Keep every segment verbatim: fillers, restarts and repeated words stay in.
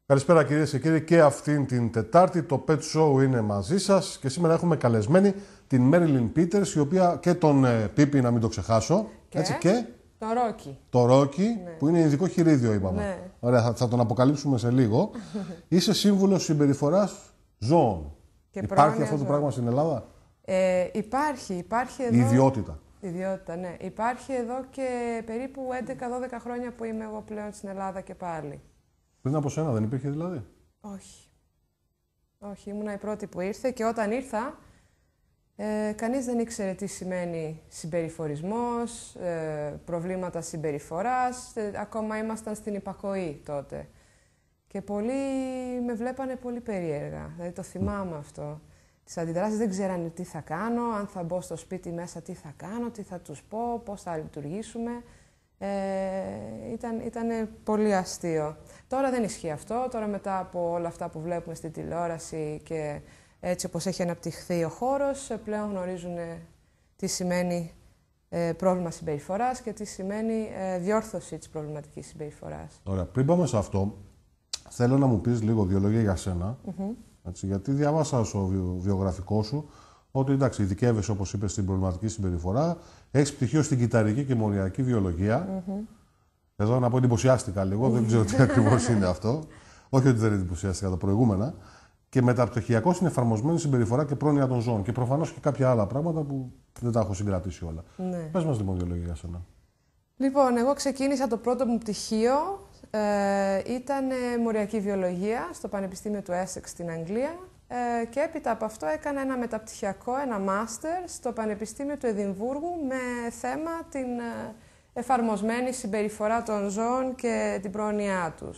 Καλησπέρα κυρίες και κύριοι, και αυτήν την Τετάρτη το Pet Show είναι μαζί σας και σήμερα έχουμε καλεσμένη την Marilyn Peters, η οποία και τον ε, Πίπι, να μην το ξεχάσω, και, έτσι, και το Ρόκι, το Ρόκι, ναι. που είναι ειδικό χειρίδιο, είπαμε. Ναι. Ωραία, θα, θα τον αποκαλύψουμε σε λίγο. Είσαι σύμβουλος συμπεριφοράς ζώων. Και υπάρχει αυτό το ζώων. πράγμα στην Ελλάδα? Ε, υπάρχει, υπάρχει εδώ... Η ιδιότητα. Ιδιότητα, ναι. Υπάρχει εδώ και περίπου έντεκα δώδεκα χρόνια που είμαι εγώ πλέον στην Ελλάδα και πάλι. Πριν από σένα δεν υπήρχε δηλαδή? Όχι. Όχι, ήμουνα η πρώτη που ήρθε και όταν ήρθα, ε, κανείς δεν ήξερε τι σημαίνει συμπεριφορισμός, ε, προβλήματα συμπεριφοράς, ε, ακόμα ήμασταν στην υπακοή τότε. Και πολλοί με βλέπανε πολύ περίεργα, δηλαδή το θυμάμαι αυτό. Τις αντιδράσεις δεν ξέρανε τι θα κάνω, αν θα μπω στο σπίτι μέσα τι θα κάνω, τι θα τους πω, πώς θα λειτουργήσουμε. Ε, ήταν, ήταν πολύ αστείο. Τώρα δεν ισχύει αυτό. Τώρα μετά από όλα αυτά που βλέπουμε στη τηλεόραση και έτσι όπως έχει αναπτυχθεί ο χώρος, πλέον γνωρίζουν τι σημαίνει ε, πρόβλημα συμπεριφοράς και τι σημαίνει ε, διόρθωση της προβληματικής συμπεριφοράς. Ωραία. Πριν πάμε σε αυτό, θέλω να μου πεις λίγο δύο λόγια για σένα. Mm-hmm. Έτσι, γιατί διάβασα στο βιο, βιογραφικό σου ότι εντάξει, ειδικεύεσαι, όπως είπες, στην προβληματική συμπεριφορά, έχεις πτυχίο στην κυταρική και μοριακή βιολογία. Mm-hmm. Εδώ να πω εντυπωσιάστηκα λίγο, δεν ξέρω τι ακριβώς είναι αυτό. Όχι ότι δεν εντυπωσιάστηκα τα προηγούμενα. Και μεταπτυχιακό στην εφαρμοσμένη συμπεριφορά και πρόνοια των ζώων. Και προφανώς και κάποια άλλα πράγματα που δεν τα έχω συγκρατήσει όλα. Ναι. Πες μας λοιπόν δύο λόγια για σένα. Λοιπόν, εγώ ξεκίνησα το πρώτο μου πτυχίο. Ε, ήταν μοριακή βιολογία στο Πανεπιστήμιο του Essex στην Αγγλία ε, και έπειτα από αυτό έκανα ένα μεταπτυχιακό, ένα μάστερ στο Πανεπιστήμιο του Εδιμβούργου με θέμα την εφαρμοσμένη συμπεριφορά των ζώων και την πρόνοιά τους.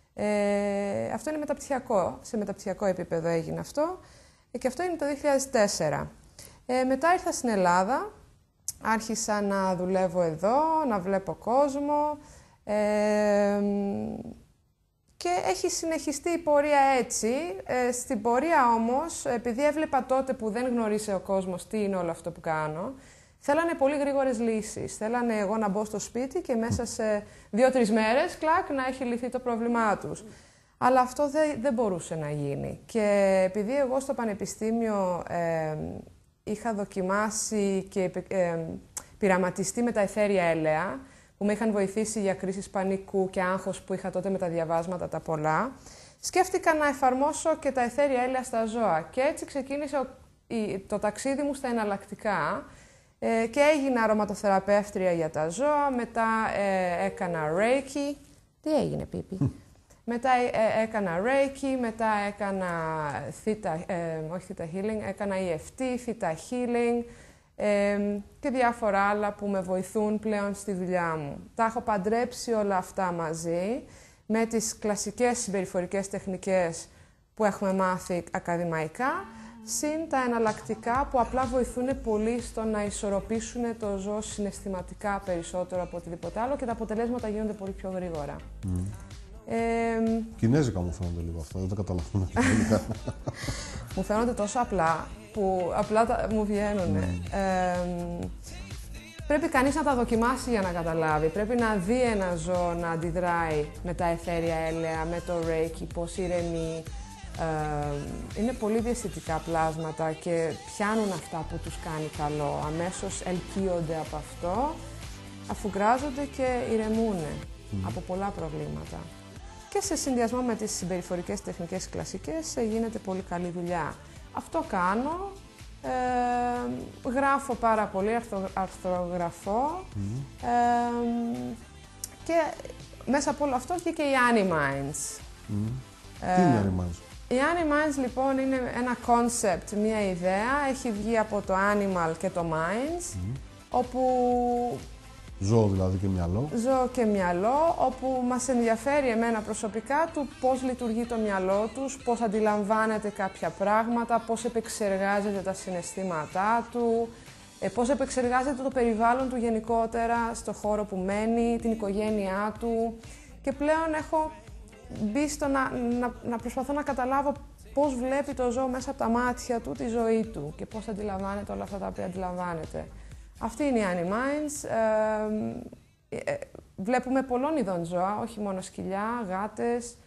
Ε, αυτό είναι μεταπτυχιακό, σε μεταπτυχιακό επίπεδο έγινε αυτό και αυτό είναι το δύο χιλιάδες τέσσερα. Ε, μετά ήρθα στην Ελλάδα, άρχισα να δουλεύω εδώ, να βλέπω κόσμο. Ε, και έχει συνεχιστεί η πορεία έτσι. Ε, στην πορεία όμως, επειδή έβλεπα τότε που δεν γνώρισε ο κόσμος τι είναι όλο αυτό που κάνω, θέλανε πολύ γρήγορες λύσεις. Θέλανε εγώ να μπω στο σπίτι και μέσα σε δύο-τρεις μέρες, κλακ, να έχει λυθεί το πρόβλημά τους. Αλλά αυτό δεν, δεν μπορούσε να γίνει. Και επειδή εγώ στο πανεπιστήμιο ε, είχα δοκιμάσει και ε, πειραματιστεί με τα αιθέρια έλαια, που με είχαν βοηθήσει για κρίσεις πανικού και άγχος που είχα τότε με τα διαβάσματα τα πολλά, σκέφτηκα να εφαρμόσω και τα αιθέρια έλαια στα ζώα. Και έτσι ξεκίνησε το ταξίδι μου στα εναλλακτικά ε, και έγινα αρωματοθεραπεύτρια για τα ζώα, μετά ε, έκανα Reiki. Τι έγινε, Πίπι? Μετά ε, έκανα Reiki, μετά έκανα Theta, ε, όχι Theta Healing, έκανα ι εφ τι, Theta Healing, Ε, και διάφορα άλλα που με βοηθούν πλέον στη δουλειά μου. Τα έχω παντρέψει όλα αυτά μαζί με τις κλασικές συμπεριφορικές τεχνικές που έχουμε μάθει ακαδημαϊκά, συν τα εναλλακτικά που απλά βοηθούν πολύ στο να ισορροπήσουν το ζώο συναισθηματικά περισσότερο από οτιδήποτε άλλο και τα αποτελέσματα γίνονται πολύ πιο γρήγορα. Mm. Ε, Κινέζικα μου φαίνονται λίγο αυτά, δεν τα καταλαβαίνω. Μου φαίνονται τόσο απλά που απλά τα, μου βγαίνουν. Mm. Ε, πρέπει κανείς να τα δοκιμάσει για να καταλάβει. Πρέπει να δει ένα ζώο να αντιδράει με τα αιθέρια έλαια, με το Reiki, πώς ηρεμεί. Ε, είναι πολύ διαισθητικά πλάσματα και πιάνουν αυτά που τους κάνει καλό. Αμέσως ελκύονται από αυτό, αφουγκράζονται και ηρεμούν mm. από πολλά προβλήματα. Και σε συνδυασμό με τις συμπεριφορικές τεχνικές κλασικές γίνεται πολύ καλή δουλειά. Αυτό κάνω, ε, γράφω πάρα πολύ, αρθρο, αρθρογραφώ mm. ε, και μέσα από όλο αυτό βγήκε η Animinds. Mm. Ε, Τι είναι η Animinds? Η Animinds λοιπόν είναι ένα concept, μια ιδέα, έχει βγει από το Animal και το Minds, mm. όπου... Ζώο δηλαδή και μυαλό. Ζώο και μυαλό, όπου μας ενδιαφέρει εμένα προσωπικά του πώς λειτουργεί το μυαλό τους, πώς αντιλαμβάνεται κάποια πράγματα, πώς επεξεργάζεται τα συναισθήματά του, πώς επεξεργάζεται το περιβάλλον του γενικότερα, στο χώρο που μένει, την οικογένειά του. Και πλέον έχω μπει στο να, να, να προσπαθώ να καταλάβω πώς βλέπει το ζώο μέσα από τα μάτια του τη ζωή του και πώς αντιλαμβάνεται όλα αυτά τα οποία αντιλαμβάνεται. Αυτή είναι η Animinds. Ε, ε, βλέπουμε πολλών ειδών ζώα, όχι μόνο σκυλιά, γάτες,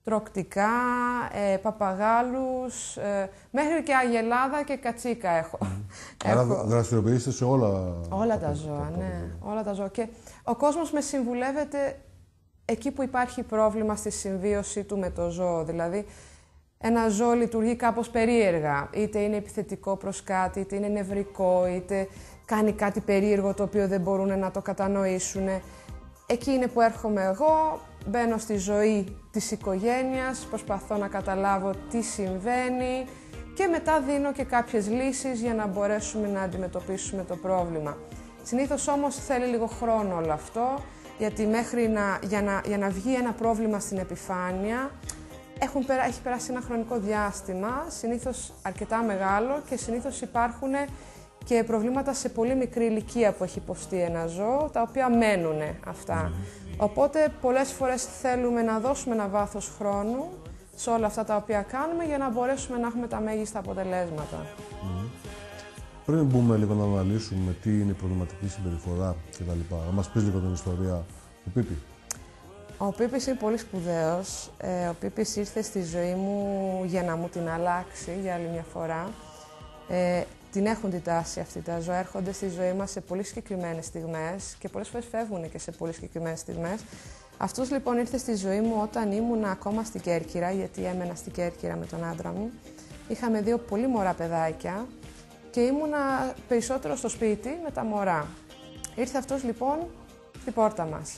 τρωκτικά, ε, παπαγάλους, ε, μέχρι και αγελάδα και κατσίκα έχω. Mm. Άρα δραστηριοποιήσετε σε όλα, όλα τα, τα ζώα. Τα, ναι, τα όλα τα ζώα. Και ο κόσμος με συμβουλεύεται εκεί που υπάρχει πρόβλημα στη συμβίωση του με το ζώο. Δηλαδή, ένα ζώο λειτουργεί κάπως περίεργα. Είτε είναι επιθετικό προς κάτι, είτε είναι νευρικό, είτε κάνει κάτι περίεργο το οποίο δεν μπορούν να το κατανοήσουν. Εκεί είναι που έρχομαι εγώ, μπαίνω στη ζωή της οικογένειας, προσπαθώ να καταλάβω τι συμβαίνει και μετά δίνω και κάποιες λύσεις για να μπορέσουμε να αντιμετωπίσουμε το πρόβλημα. Συνήθως όμως θέλει λίγο χρόνο όλο αυτό, γιατί μέχρι να, για, να, για να βγει ένα πρόβλημα στην επιφάνεια, έχουν, έχει περάσει ένα χρονικό διάστημα, συνήθως αρκετά μεγάλο και συνήθως υπάρχουν και προβλήματα σε πολύ μικρή ηλικία που έχει υποστεί ένα ζώο, τα οποία μένουν αυτά. Mm. Οπότε πολλές φορές θέλουμε να δώσουμε ένα βάθος χρόνου σε όλα αυτά τα οποία κάνουμε για να μπορέσουμε να έχουμε τα μέγιστα αποτελέσματα. Mm. Πριν μπούμε λίγο να αναλύσουμε τι είναι η προβληματική συμπεριφορά κτλ. Να μας πεις λίγο την ιστορία του Πίπη. Ο Πίπης είναι πολύ σπουδαίος. Ε, ο Πίπης ήρθε στη ζωή μου για να μου την αλλάξει για άλλη μια φορά. Ε, την έχουν την τάση αυτή τα ζώα, έρχονται στη ζωή μας σε πολύ συγκεκριμένες στιγμές και πολλές φορές φεύγουν και σε πολύ συγκεκριμένες στιγμές. Αυτός λοιπόν ήρθε στη ζωή μου όταν ήμουν ακόμα στην Κέρκυρα, γιατί έμενα στην Κέρκυρα με τον άντρα μου. Είχαμε δύο πολύ μωρά παιδάκια και ήμουνα περισσότερο στο σπίτι με τα μωρά. Ήρθε αυτός λοιπόν στην πόρτα μας.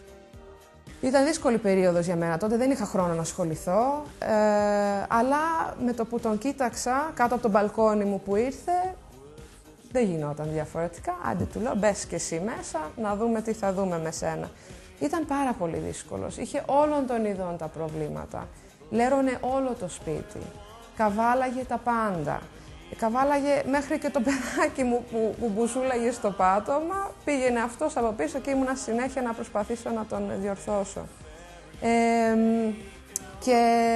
Ήταν δύσκολη περίοδος για μένα, τότε δεν είχα χρόνο να ασχοληθώ, ε, αλλά με το που τον κοίταξα κάτω από τον μπαλκόνι μου που ήρθε, δεν γινόταν διαφορετικά. Άντε του λέω, μπες και εσύ μέσα, να δούμε τι θα δούμε με σένα. Ήταν πάρα πολύ δύσκολος, είχε όλων των ειδών τα προβλήματα, λέρωνε όλο το σπίτι, καβάλαγε τα πάντα. Καβάλαγε μέχρι και το παιδάκι μου που, που μπουσούλαγε στο πάτωμα, πήγαινε αυτός από πίσω και ήμουνα συνέχεια να προσπαθήσω να τον διορθώσω. Ε, και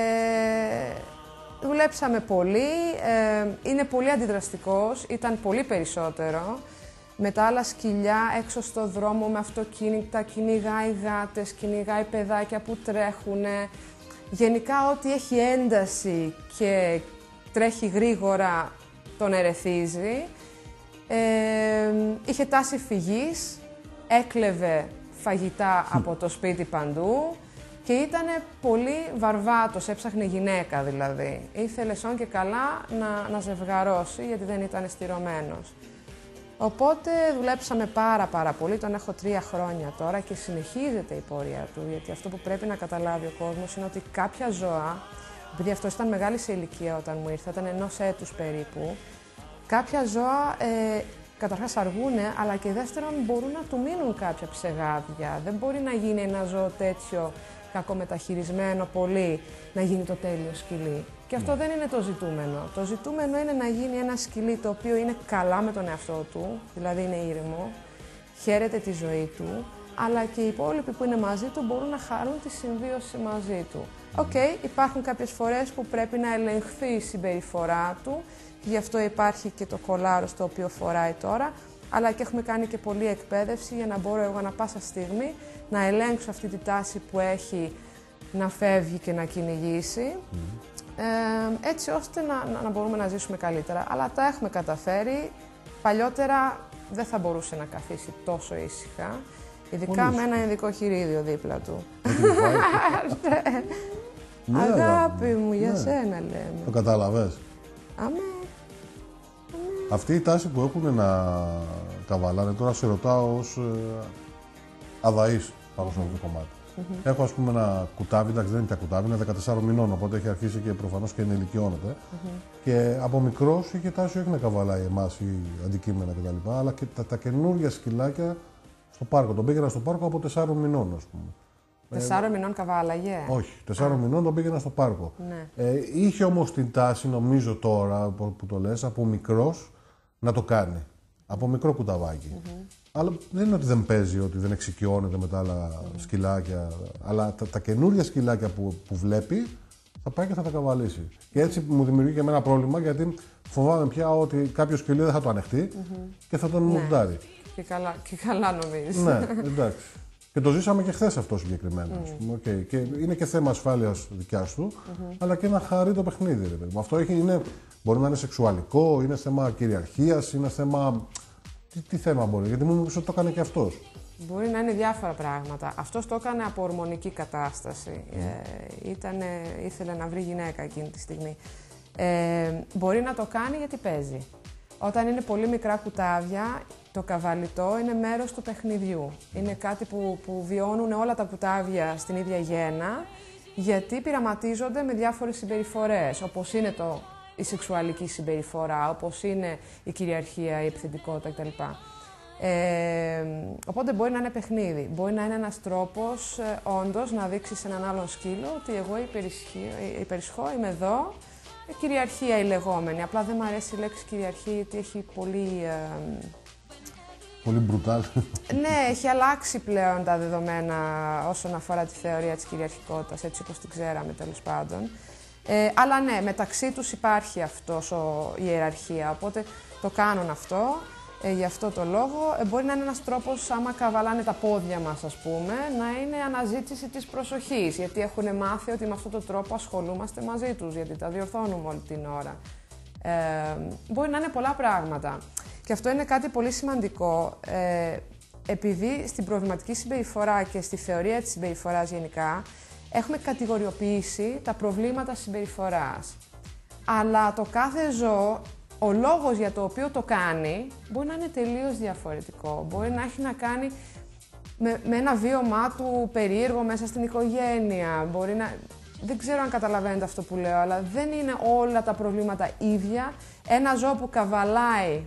δουλέψαμε πολύ, ε, είναι πολύ αντιδραστικός, ήταν πολύ περισσότερο. Με τα άλλα σκυλιά έξω στο δρόμο με αυτοκίνητα, κυνηγάει γάτες, κυνηγάει παιδάκια που τρέχουνε. Γενικά ό,τι έχει ένταση και τρέχει γρήγορα τον ερεθίζει. Ε, είχε τάση φυγής, έκλεβε φαγητά από το σπίτι παντού και ήταν πολύ βαρβάτος, έψαχνε γυναίκα δηλαδή. Ήθελε σόν και καλά να, να ζευγαρώσει γιατί δεν ήταν στηρωμένος. Οπότε δουλέψαμε πάρα πάρα πολύ, τον έχω τρία χρόνια τώρα και συνεχίζεται η πορεία του, γιατί αυτό που πρέπει να καταλάβει ο κόσμος είναι ότι κάποια ζώα, επειδή αυτός ήταν μεγάλη σε ηλικία όταν μου ήρθε, ήταν ενός έτους περίπου, κάποια ζώα ε, καταρχάς αργούνε, αλλά και δεύτερον μπορούν να του μείνουν κάποια ψεγάδια. Δεν μπορεί να γίνει ένα ζώο τέτοιο κακομεταχειρισμένο πολύ, να γίνει το τέλειο σκυλί. Και αυτό δεν είναι το ζητούμενο. Το ζητούμενο είναι να γίνει ένα σκυλί το οποίο είναι καλά με τον εαυτό του, δηλαδή είναι ήρεμο, χαίρεται τη ζωή του, αλλά και οι υπόλοιποι που είναι μαζί του μπορούν να χαρούν τη συμβίωση μαζί του. Οκ, okay, υπάρχουν κάποιες φορές που πρέπει να ελεγχθεί η συμπεριφορά του και γι' αυτό υπάρχει και το κολάρο το οποίο φοράει τώρα, αλλά και έχουμε κάνει και πολλή εκπαίδευση για να μπορώ εγώ ανα πάσα στιγμή να ελέγξω αυτή τη τάση που έχει να φεύγει και να κυνηγήσει, mm. ε, έτσι ώστε να, να μπορούμε να ζήσουμε καλύτερα. Αλλά τα έχουμε καταφέρει. Παλιότερα δεν θα μπορούσε να καθίσει τόσο ήσυχα, ειδικά Πολύ με ένα ειδικό χειρίδιο δίπλα του. Ναι, αγάπη μου, για ναι. Σένα λέμε. Το κατάλαβες. Αμέ. Αυτή η τάση που έχουν να καβαλάνε, τώρα σε ρωτάω ως ε, αδαής πάνω σε αυτό το κομμάτι. Mm-hmm. Έχω ας πούμε ένα κουτάβι, εντάξει δεν είναι πια κουτάβι, είναι δεκατεσσάρων μηνών, οπότε έχει αρχίσει και προφανώς και ενηλικιώνεται. Mm-hmm. Και από μικρός είχε τάση όχι να καβαλάει εμάς ή αντικείμενα κτλ. Αλλά και τα, τα καινούργια σκυλάκια στο πάρκο. Τον πήγαινα στο πάρκο από τεσσάρων μηνών, ας πούμε. Τεσσάρων μηνών καβάλαγε. Όχι, τεσσάρων μηνών τον πήγαινα στο πάρκο. Ναι. Ε, είχε όμως την τάση, νομίζω τώρα που το λες, από μικρός να το κάνει. Από μικρό κουταβάκι. Mm-hmm. Αλλά δεν είναι ότι δεν παίζει, ότι δεν εξοικειώνεται με τα άλλα mm-hmm. σκυλάκια. Αλλά τα, τα καινούργια σκυλάκια που, που βλέπει θα πάει και θα τα καβαλήσει. Και έτσι μου δημιουργεί και εμένα πρόβλημα, γιατί φοβάμαι πια ότι κάποιο σκυλί δεν θα το ανεχτεί mm-hmm. και θα τον ναι. μουρντάρει. Και καλά, και καλά νομίζεις. Ναι, εντάξει. Και το ζήσαμε και χθες αυτό συγκεκριμένα. Mm. Ας πούμε. Okay. Και είναι και θέμα ασφάλειας δικιάς του, mm-hmm. αλλά και ένα χαρί το παιχνίδι. Ρε. Αυτό έχει, είναι, μπορεί να είναι σεξουαλικό, είναι θέμα κυριαρχίας, είναι θέμα. Τι, τι θέμα μπορεί, γιατί μου είπες ότι το έκανε και αυτός. Μπορεί να είναι διάφορα πράγματα. Αυτός το έκανε από ορμονική κατάσταση. Mm. Ε, ήτανε, ήθελε να βρει γυναίκα εκείνη τη στιγμή. Ε, μπορεί να το κάνει γιατί παίζει. Όταν είναι πολύ μικρά κουτάβια, το καβαλιτό είναι μέρος του παιχνιδιού. Είναι κάτι που, που βιώνουν όλα τα κουτάβια στην ίδια γέννα, γιατί πειραματίζονται με διάφορες συμπεριφορές, όπως είναι το, η σεξουαλική συμπεριφορά, όπως είναι η κυριαρχία, η επιθετικότητα κτλ. Ε, οπότε μπορεί να είναι παιχνίδι. Μπορεί να είναι ένας τρόπος, ε, όντως, να δείξεις σε έναν άλλον σκύλο ότι εγώ υπερισχώ, είμαι εδώ. Ε, κυριαρχία η λεγόμενη. Απλά δεν μου αρέσει η λέξη κυριαρχία γιατί έχει πολύ... Ε, πολύ μπρουτάλ. Ναι, έχει αλλάξει πλέον τα δεδομένα όσον αφορά τη θεωρία της κυριαρχικότητας, έτσι όπως την ξέραμε τέλος πάντων. Ε, αλλά ναι, μεταξύ τους υπάρχει αυτός ο, η ιεραρχία, οπότε το κάνουν αυτό. Ε, γι' αυτό το λόγο ε, μπορεί να είναι ένας τρόπος, άμα καβαλάνε τα πόδια μας, ας πούμε, να είναι αναζήτηση της προσοχής. Γιατί έχουν μάθει ότι με αυτόν τον τρόπο ασχολούμαστε μαζί τους, γιατί τα διορθώνουμε όλη την ώρα. Ε, μπορεί να είναι πολλά πράγματα. Και αυτό είναι κάτι πολύ σημαντικό, ε, επειδή στην προβληματική συμπεριφορά και στη θεωρία της συμπεριφοράς γενικά, έχουμε κατηγοριοποιήσει τα προβλήματα συμπεριφοράς. Αλλά το κάθε ζώο, ο λόγος για το οποίο το κάνει, μπορεί να είναι τελείως διαφορετικό. Μπορεί να έχει να κάνει με, με ένα βίωμά του περίεργο μέσα στην οικογένεια. Μπορεί να... Δεν ξέρω αν καταλαβαίνετε αυτό που λέω, αλλά δεν είναι όλα τα προβλήματα ίδια. Ένα ζώο που καβαλάει...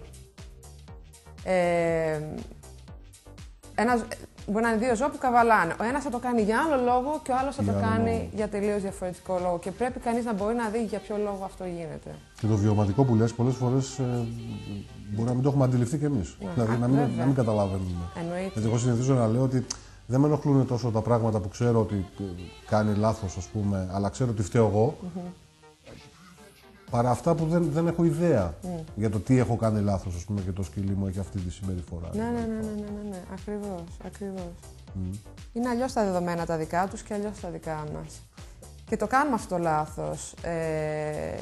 Ε, ένας, μπορεί να είναι δύο ζώα που καβαλάνε. Ο ένας θα το κάνει για άλλο λόγο και ο άλλος θα για το κάνει λόγο. Για τελείως διαφορετικό λόγο. Και πρέπει κανείς να μπορεί να δει για ποιο λόγο αυτό γίνεται. Και το βιωματικό που λες πολλές φορές ε, μπορεί να μην το έχουμε αντιληφθεί κι εμείς. Ναι, δηλαδή α, να, μην, να μην καταλαβαίνουμε. Εννοείται. Γιατί εγώ συνηθίζω να λέω ότι δεν με ενοχλούν τόσο τα πράγματα που ξέρω ότι κάνει λάθος, ας πούμε, αλλά ξέρω ότι φταίω εγώ. Mm-hmm. Παρά αυτά που δεν, δεν έχω ιδέα mm. για το τι έχω κάνει λάθος, ας πούμε, και το σκυλί μου έχει αυτή τη συμπεριφορά. Ναι, ναι, ναι, ναι, ναι, ναι, ναι. Ακριβώς, ακριβώς. Mm. Είναι αλλιώς τα δεδομένα τα δικά τους και αλλιώς τα δικά μας. Και το κάνουμε αυτό το λάθος. Ε,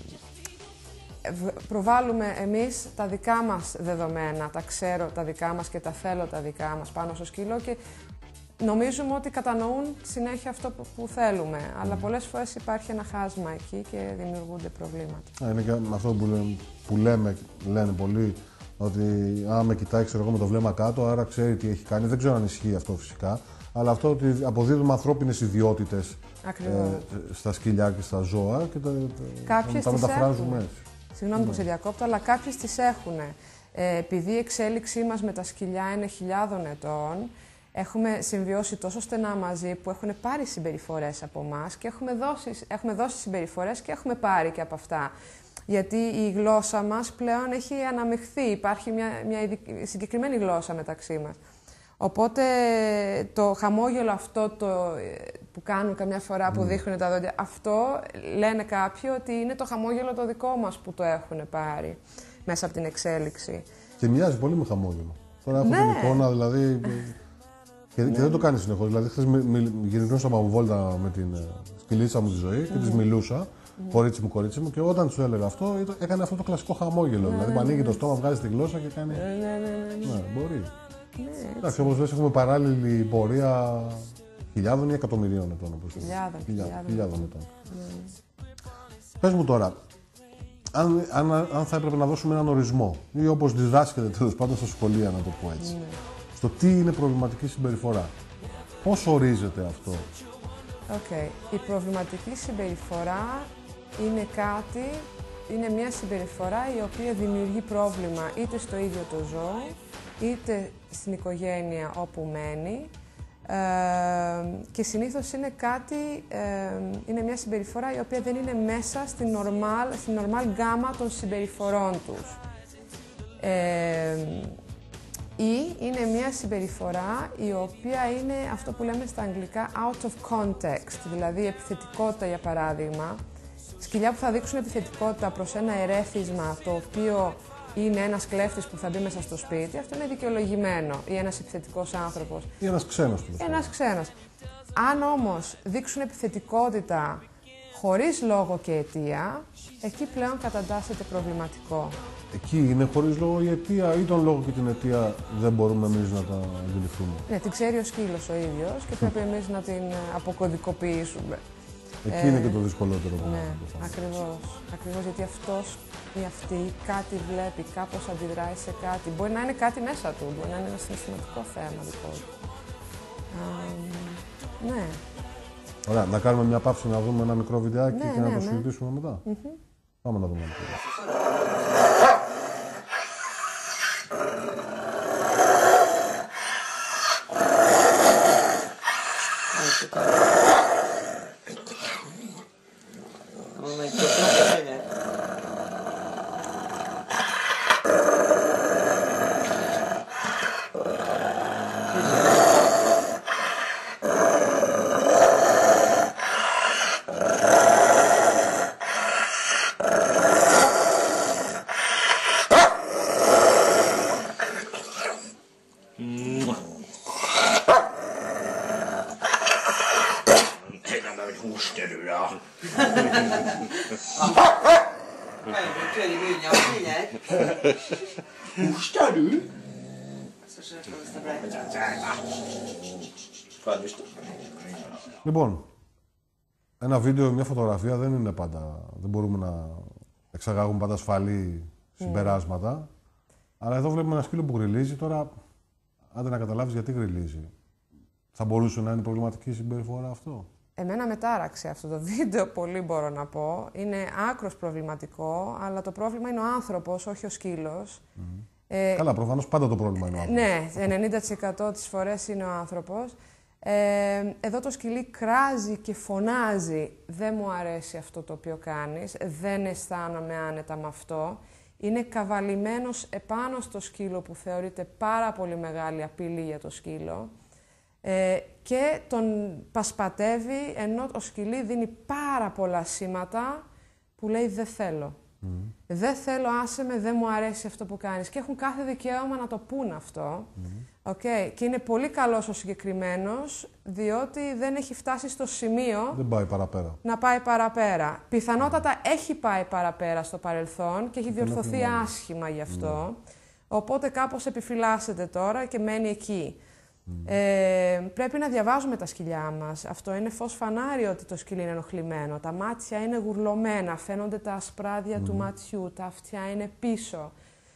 προβάλλουμε εμείς τα δικά μας δεδομένα, τα ξέρω τα δικά μας και τα θέλω τα δικά μας πάνω στο σκύλο και νομίζουμε ότι κατανοούν συνέχεια αυτό που, που θέλουμε, mm. αλλά πολλές φορές υπάρχει ένα χάσμα εκεί και δημιουργούνται προβλήματα. Είναι και αυτό που, λέμε, που λέμε, λένε πολλοί, ότι αν με κοιτάει ξέρω εγώ με το βλέμμα κάτω, άρα ξέρει τι έχει κάνει. Δεν ξέρω αν ισχύει αυτό φυσικά, αλλά αυτό ότι αποδίδουμε ανθρώπινες ιδιότητες ε, στα σκυλιά και στα ζώα και τα, τα μεταφράζουμε έτσι. Συγγνώμη mm. που σε διακόπτω, αλλά κάποιες τις έχουν. Ε, επειδή η εξέλιξή μας με τα σκυλιά είναι χιλιάδων ετών, έχουμε συμβιώσει τόσο στενά μαζί που έχουν πάρει συμπεριφορές από εμάς και έχουμε δώσει, έχουμε δώσει συμπεριφορές και έχουμε πάρει και από αυτά. Γιατί η γλώσσα μας πλέον έχει αναμειχθεί, υπάρχει μια, μια συγκεκριμένη γλώσσα μεταξύ μας. Οπότε το χαμόγελο αυτό το, που κάνουν καμιά φορά που δείχνουν τα δόντια, αυτό λένε κάποιοι ότι είναι το χαμόγελο το δικό μας που το έχουν πάρει μέσα από την εξέλιξη. Και μοιάζει πολύ με χαμόγελο. Τώρα έχω ναι. την εικόνα, δηλαδή... Και, ναι. και δεν το κάνει συνεχώς. Δηλαδή, χθες γυρνούσα από βόλτα με την σκυλίτσα μου τη ζωή και mm. της μιλούσα. Mm. Κορίτσι μου, κορίτσι μου, και όταν σου έλεγα αυτό, έκανε αυτό το κλασικό χαμόγελο. Mm. Δηλαδή, που ανοίγει το στόμα, βγάζει τη γλώσσα και κάνει. Ναι, ναι, ναι. ναι μπορεί. Ναι, εντάξει, όπως λες, έχουμε παράλληλη πορεία χιλιάδων ή εκατομμυρίων ετών. Χιλιάδων, χιλιάδων. χιλιάδων ετών. Mm. Πες μου τώρα, αν, αν, αν θα έπρεπε να δώσουμε έναν ορισμό, ή όπως διδάσκεται τέλος πάντων στα σχολεία, να το πω έτσι. Mm. Το τι είναι προβληματική συμπεριφορά. Πώς ορίζεται αυτό? Okay. Η προβληματική συμπεριφορά είναι κάτι, είναι μια συμπεριφορά η οποία δημιουργεί πρόβλημα είτε στο ίδιο το ζώο, είτε στην οικογένεια όπου μένει ε, και συνήθως είναι κάτι, ε, είναι μια συμπεριφορά η οποία δεν είναι μέσα στην normal, στην normal γκάμα των συμπεριφορών τους. Ε, Ή είναι μια συμπεριφορά η οποία είναι αυτό που λέμε στα αγγλικά out of context, δηλαδή επιθετικότητα για παράδειγμα. Σκυλιά που θα δείξουν επιθετικότητα προς ένα ερέθισμα το οποίο είναι ένας κλέφτης που θα μπει μέσα στο σπίτι, αυτό είναι δικαιολογημένο. Ή ένας επιθετικός άνθρωπος. Ή ένας ξένος. Ένας ξένος. Αν όμως δείξουν επιθετικότητα χωρίς λόγο και αιτία, εκεί πλέον καταντάσσεται προβληματικό. Εκεί είναι χωρίς λόγο η αιτία ή τον λόγο και την αιτία δεν μπορούμε εμείς να τα αντιληφθούμε. Ναι, την ξέρει ο σκύλος ο ίδιος και πρέπει εμείς να την αποκωδικοποιήσουμε. Εκεί ε, είναι και το δυσκολότερο πράγμα. Ναι, ακριβώς. Ακριβώς, γιατί αυτός ή αυτή κάτι βλέπει, κάπως αντιδράει σε κάτι. Μπορεί να είναι κάτι μέσα του, μπορεί να είναι ένα συναισθηματικό θέμα δικό του. Ναι. Ωραία, να κάνουμε μια παύση να δούμε ένα μικρό βιντεάκι ναι, και ναι, να το ναι. συζητήσουμε μετά. Mm-hmm. Πάμε να δούμε. Hostar du? Λοιπόν, ένα βίντεο, μια φωτογραφία δεν είναι πάντα, δεν μπορούμε να εξαγάγουμε πάντα ασφαλή συμπεράσματα. Mm. Αλλά εδώ βλέπουμε ένα σκύλο που γριλίζει. Τώρα, άντε να καταλάβεις γιατί γριλίζει. Θα μπορούσε να είναι προβληματική συμπεριφορά αυτό? Εμένα με τάραξε αυτό το βίντεο, πολύ μπορώ να πω. Είναι άκρος προβληματικό, αλλά το πρόβλημα είναι ο άνθρωπος, όχι ο σκύλος. Mm. Ε, Καλά, προφανώς πάντα το πρόβλημα είναι ο άνθρωπος. Ναι, ενενήντα τοις εκατό τις φορές είναι ο άνθρωπος. Ε, εδώ το σκυλί κράζει και φωνάζει. Δεν μου αρέσει αυτό το οποίο κάνεις, δεν αισθάνομαι άνετα με αυτό. Είναι καβαλημένος επάνω στο σκύλο που θεωρείται πάρα πολύ μεγάλη απειλή για το σκύλο. Ε, και τον πασπατεύει, ενώ το σκυλί δίνει πάρα πολλά σήματα που λέει «δεν θέλω». Mm. «Δεν θέλω, άσε με, δεν μου αρέσει αυτό που κάνεις». Και έχουν κάθε δικαίωμα να το πούν αυτό. Mm. Okay. Και είναι πολύ καλός ο συγκεκριμένος, διότι δεν έχει φτάσει στο σημείο δεν πάει παραπέρα. να πάει παραπέρα. Πιθανότατα mm. έχει πάει παραπέρα στο παρελθόν και έχει διορθωθεί mm. άσχημα γι' αυτό. Mm. Οπότε κάπως επιφυλάσσεται τώρα και μένει εκεί. Mm. Ε, πρέπει να διαβάζουμε τα σκυλιά μας. Αυτό είναι φως φανάρι ότι το σκυλί είναι ενοχλημένο. Τα μάτια είναι γουρλωμένα, φαίνονται τα ασπράδια mm. του ματιού, τα αυτιά είναι πίσω.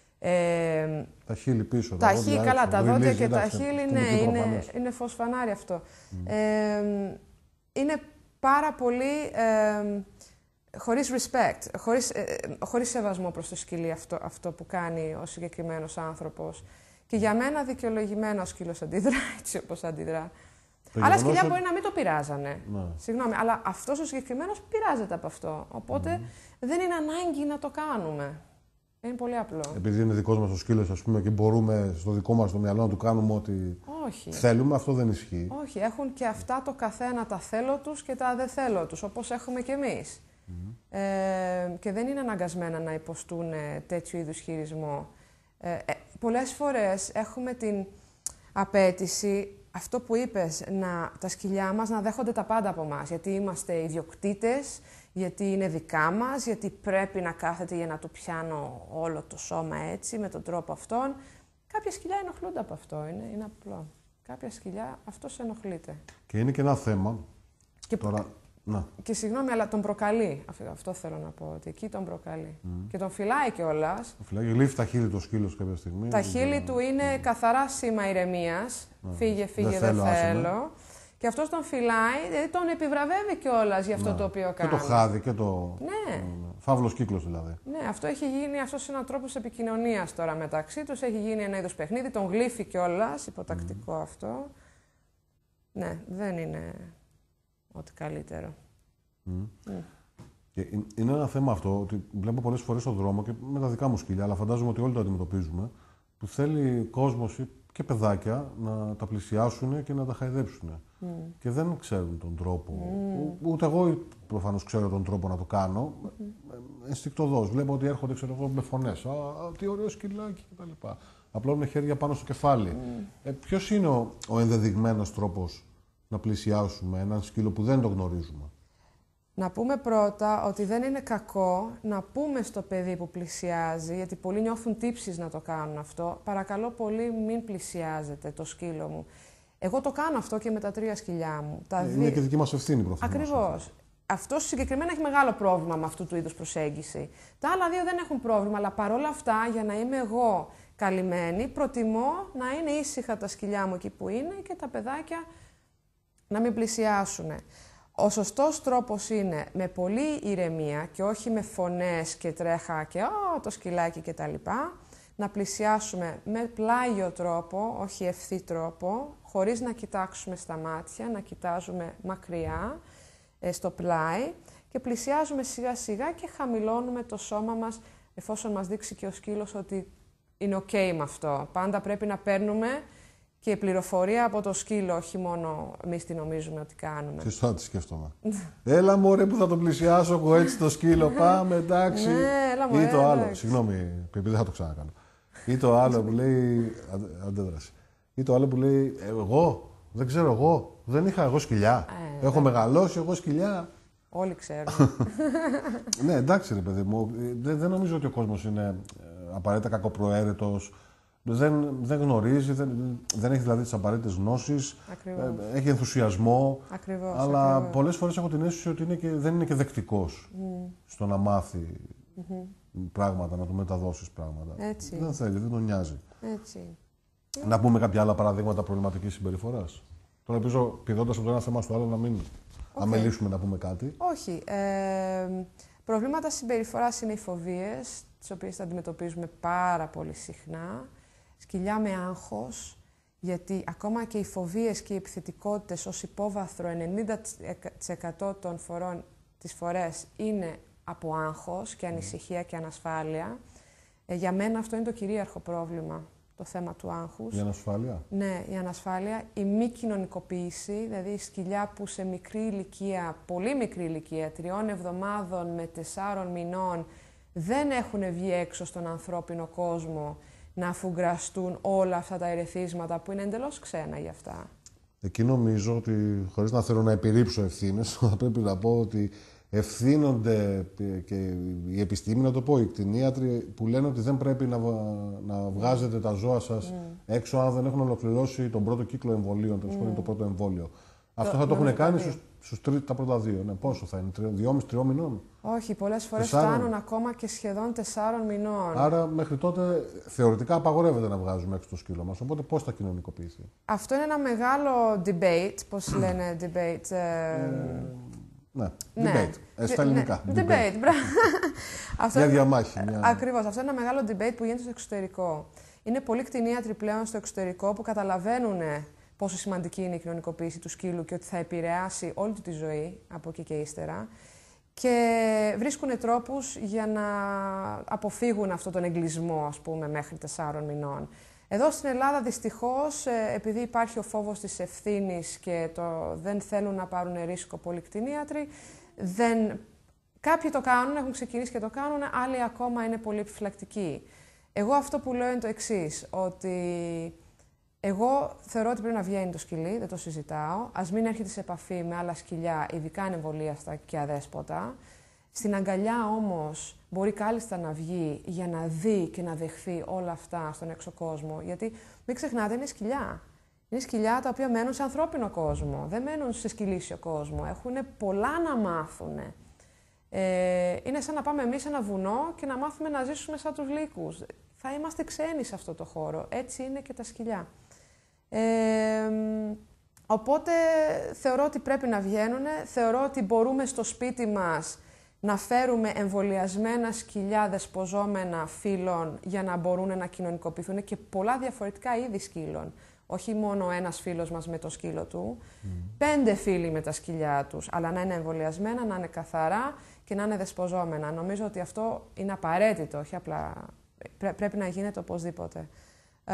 Ε, τα χείλη πίσω. Τα, τα χείλη, καλά, έξω, τα δόντια και τα χείλη, ναι, είναι, είναι φως φανάρι αυτό. Mm. Ε, είναι πάρα πολύ ε, χωρίς respect, χωρίς, ε, χωρίς σεβασμό προς το σκυλί αυτό, αυτό που κάνει ο συγκεκριμένος άνθρωπος. Και για μένα δικαιολογημένα ο σκύλος αντιδρά έτσι όπως αντιδρά. Το άλλα σκυλιά ότι... μπορεί να μην το πειράζανε. Ναι. Συγγνώμη, αλλά αυτός ο συγκεκριμένος πειράζεται από αυτό. Οπότε mm. δεν είναι ανάγκη να το κάνουμε. Είναι πολύ απλό. Επειδή είναι δικός μας ο σκύλος, ας πούμε, και μπορούμε στο δικό μας το μυαλό να του κάνουμε ό,τι Όχι. θέλουμε, αυτό δεν ισχύει. Όχι, έχουν και αυτά το καθένα τα θέλω τους και τα δεν θέλω τους, όπως έχουμε κι εμείς. Mm. Ε, και δεν είναι αναγκασμένα να υποστούν τέτοιου είδους χειρισμό. Ε, ε, πολλές φορές έχουμε την απέτηση, αυτό που είπες, να, τα σκυλιά μας να δέχονται τα πάντα από μας. Γιατί είμαστε ιδιοκτήτες, γιατί είναι δικά μας, γιατί πρέπει να κάθεται για να του πιάνω όλο το σώμα έτσι, με τον τρόπο αυτόν. Κάποια σκυλιά ενοχλούνται από αυτό, είναι, είναι απλό. Κάποια σκυλιά αυτός ενοχλείται. Και είναι και ένα θέμα. Και... Τώρα... Να. Και συγγνώμη, αλλά τον προκαλεί. Αυτό θέλω να πω, ότι εκεί τον προκαλεί. Mm. Και τον φυλάει κιόλας. Τον φυλάει, γλύφει τα χείλη του σκύλος κάποια στιγμή. Τα χείλη του είναι mm. καθαρά σήμα ηρεμίας. Mm. Φύγε, φύγε, δεν, δεν θέλω. θέλω. Και αυτός τον φυλάει, δηλαδή τον επιβραβεύει κιόλας για αυτό, ναι, το οποίο κάνει. Και το χάδι και το. Ναι. Φαύλος κύκλος δηλαδή. Ναι, αυτό έχει γίνει, αυτός είναι ένας τρόπος επικοινωνίας τώρα μεταξύ τους. Έχει γίνει ένα είδος παιχνίδι, τον γλύφει κιόλας, υποτακτικό mm. αυτό. Ναι, δεν είναι ό,τι καλύτερο. Mm. Mm. Και είναι ένα θέμα αυτό ότι βλέπω πολλές φορές στον δρόμο και με τα δικά μου σκυλιά, αλλά φαντάζομαι ότι όλοι το αντιμετωπίζουμε, που θέλει κόσμος και παιδάκια να τα πλησιάσουν και να τα χαϊδέψουν. Mm. Και δεν ξέρουν τον τρόπο. Mm. Ούτε εγώ προφανώς ξέρω τον τρόπο να το κάνω. Mm. Ενστικτωδώς. Βλέπω ότι έρχονται, ξέρω εγώ, με φωνές. Α, τι ωραίο σκυλάκι κτλ. Απλώνουν χέρια πάνω στο κεφάλι. Mm. Ε, ποιος είναι ο, ο ενδεδειγμένος τρόπος να πλησιάσουμε έναν σκύλο που δεν το γνωρίζουμε? Να πούμε πρώτα ότι δεν είναι κακό να πούμε στο παιδί που πλησιάζει, γιατί πολλοί νιώθουν τύψεις να το κάνουν αυτό. Παρακαλώ πολύ, μην πλησιάζετε το σκύλο μου. Εγώ το κάνω αυτό και με τα τρία σκυλιά μου. Τα είναι δι... και δική μας ευθύνη προφανώς. Ακριβώς. Αυτό συγκεκριμένα έχει μεγάλο πρόβλημα με αυτού του είδους προσέγγιση. Τα άλλα δύο δεν έχουν πρόβλημα, αλλά παρόλα αυτά, για να είμαι εγώ καλυμμένη, προτιμώ να είναι ήσυχα τα σκυλιά μου εκεί που είναι και τα παιδάκια να μην πλησιάσουν. Ο σωστός τρόπος είναι με πολύ ηρεμία και όχι με φωνές και τρέχα και «Ω, το σκυλάκι» και τα λοιπά, να πλησιάσουμε με πλάγιο τρόπο, όχι ευθύ τρόπο, χωρίς να κοιτάξουμε στα μάτια, να κοιτάζουμε μακριά, ε, στο πλάι και πλησιάζουμε σιγά σιγά και χαμηλώνουμε το σώμα μας εφόσον μας δείξει και ο σκύλος ότι είναι ok με αυτό. Πάντα πρέπει να παίρνουμε και πληροφορία από το σκύλο, όχι μόνο εμείς τι νομίζουμε ότι κάνουμε. Και στο τη σκέφτομαι. Έλα μωρέ που θα το πλησιάσω εγώ έτσι το σκύλο, πάμε εντάξει. Ναι, έλα μωρέ, ή το άλλο, εντάξει. συγγνώμη, επειδή δεν θα το ξανακάνω. Ή το άλλο που λέει, αντέδραση. Ή το άλλο που λέει, εγώ, δεν ξέρω εγώ, δεν είχα εγώ σκυλιά. Ε, Έχω ναι. μεγαλώσει εγώ σκυλιά. Όλοι ξέρουν. Ναι, εντάξει ρε παιδί μου, δεν, δεν νομίζω ότι ο κόσμος είναι απαραίτητα κακοπροαίρετος. Δεν, δεν γνωρίζει, δεν, δεν έχει δηλαδή τις απαραίτητες γνώσεις, ε, έχει ενθουσιασμό, ακριβώς, αλλά ακριβώς. πολλές φορές έχω την αίσθηση ότι είναι και, δεν είναι και δεκτικός mm. στο να μάθει mm-hmm. πράγματα, να του μεταδώσεις πράγματα. Έτσι. Δεν θέλει, δεν τον νοιάζει. Έτσι. Να πούμε κάποια άλλα παραδείγματα προβληματικής συμπεριφοράς. Τώρα ελπίζω, πηδώντας από το ένα θέμα στο άλλο, να μην okay. αμελήσουμε να πούμε κάτι. Όχι. Ε, προβλήματα συμπεριφοράς είναι οι φοβίες, τις οποίες θα αντιμετωπίζουμε πάρα πολύ συχνά. Σκυλιά με άγχος, γιατί ακόμα και οι φοβίες και οι επιθετικότητες ως υπόβαθρο ενενήντα τοις εκατό των φορών τις φορές είναι από άγχος και ανησυχία και ανασφάλεια. Ε, για μένα αυτό είναι το κυρίαρχο πρόβλημα, το θέμα του άγχους. Η ανασφάλεια. Ναι, η ανασφάλεια, η μη κοινωνικοποίηση, δηλαδή η σκυλιά που σε μικρή ηλικία, πολύ μικρή ηλικία, τριών εβδομάδων με τεσσάρων μηνών, δεν έχουν βγει έξω στον ανθρώπινο κόσμο να αφουγκραστούν όλα αυτά τα ερεθίσματα που είναι εντελώς ξένα για αυτά. Εκεί νομίζω ότι, χωρίς να θέλω να επιρρύψω ευθύνες, θα πρέπει να πω ότι ευθύνονται και η επιστήμη, να το πω, οι κτηνίατροι που λένε ότι δεν πρέπει να, να βγάζετε τα ζώα σας mm. έξω αν δεν έχουν ολοκληρώσει τον πρώτο κύκλο εμβολίων, τέλος πάντων mm. το πρώτο εμβόλιο. Αυτό το, θα το έχουν κάνει στους, στους τρί, τα πρώτα δύο. Ναι, πόσο θα είναι, δυόμισι τριών μηνών. Όχι, πολλές φορές φτάνουν ακόμα και σχεδόν τεσσάρων μηνών. Άρα μέχρι τότε θεωρητικά απαγορεύεται να βγάζουμε έξω το σκύλο μας. Οπότε πώς θα κοινωνικοποιηθεί? Αυτό είναι ένα μεγάλο debate, πώς λένε debate. Ε... Ε, ναι, ναι, debate. Ε, στα ελληνικά. Ναι, debate, debate. Μια διαμάχη. Μια... Ακριβώς. Αυτό είναι ένα μεγάλο debate που γίνεται στο εξωτερικό. Είναι πολλοί κτηνίατροι πλέον στο εξωτερικό που καταλαβαίνουν πόσο σημαντική είναι η κοινωνικοποίηση του σκύλου και ότι θα επηρεάσει όλη του τη ζωή από εκεί και ύστερα. Και βρίσκουν τρόπους για να αποφύγουν αυτόν τον εγκλισμό, ας πούμε, μέχρι τεσσάρων μηνών. Εδώ στην Ελλάδα, δυστυχώς, επειδή υπάρχει ο φόβος της ευθύνης και το δεν θέλουν να πάρουν ρίσκο πολλοί κτηνίατροι, δεν... κάποιοι το κάνουν, έχουν ξεκινήσει και το κάνουν, άλλοι ακόμα είναι πολύ επιφυλακτικοί. Εγώ αυτό που λέω είναι το εξής, ότι εγώ θεωρώ ότι πρέπει να βγαίνει το σκυλί, δεν το συζητάω. Ας μην έρχεται σε επαφή με άλλα σκυλιά, ειδικά ανεμβολίαστα και αδέσποτα. Στην αγκαλιά όμως μπορεί κάλλιστα να βγει για να δει και να δεχθεί όλα αυτά στον έξω κόσμο. Γιατί μην ξεχνάτε, είναι σκυλιά. Είναι σκυλιά τα οποία μένουν σε ανθρώπινο κόσμο, δεν μένουν σε σκυλίσιο κόσμο. Έχουν πολλά να μάθουν. Ε, είναι σαν να πάμε εμείς σε ένα βουνό και να μάθουμε να ζήσουμε σαν τους λύκους. Θα είμαστε ξένοι σε αυτό το χώρο. Έτσι είναι και τα σκυλιά. Ε, οπότε θεωρώ ότι πρέπει να βγαίνουν. Θεωρώ ότι μπορούμε στο σπίτι μας να φέρουμε εμβολιασμένα σκυλιά δεσποζόμενα φύλων για να μπορούν να κοινωνικοποιηθούν και πολλά διαφορετικά είδη σκύλων. Όχι μόνο ένας φίλος μας με το σκύλο του, mm. πέντε φίλοι με τα σκυλιά τους, αλλά να είναι εμβολιασμένα, να είναι καθαρά και να είναι δεσποζόμενα. Νομίζω ότι αυτό είναι απαραίτητο, όχι απλά πρέ, πρέπει να γίνεται οπωσδήποτε. ε,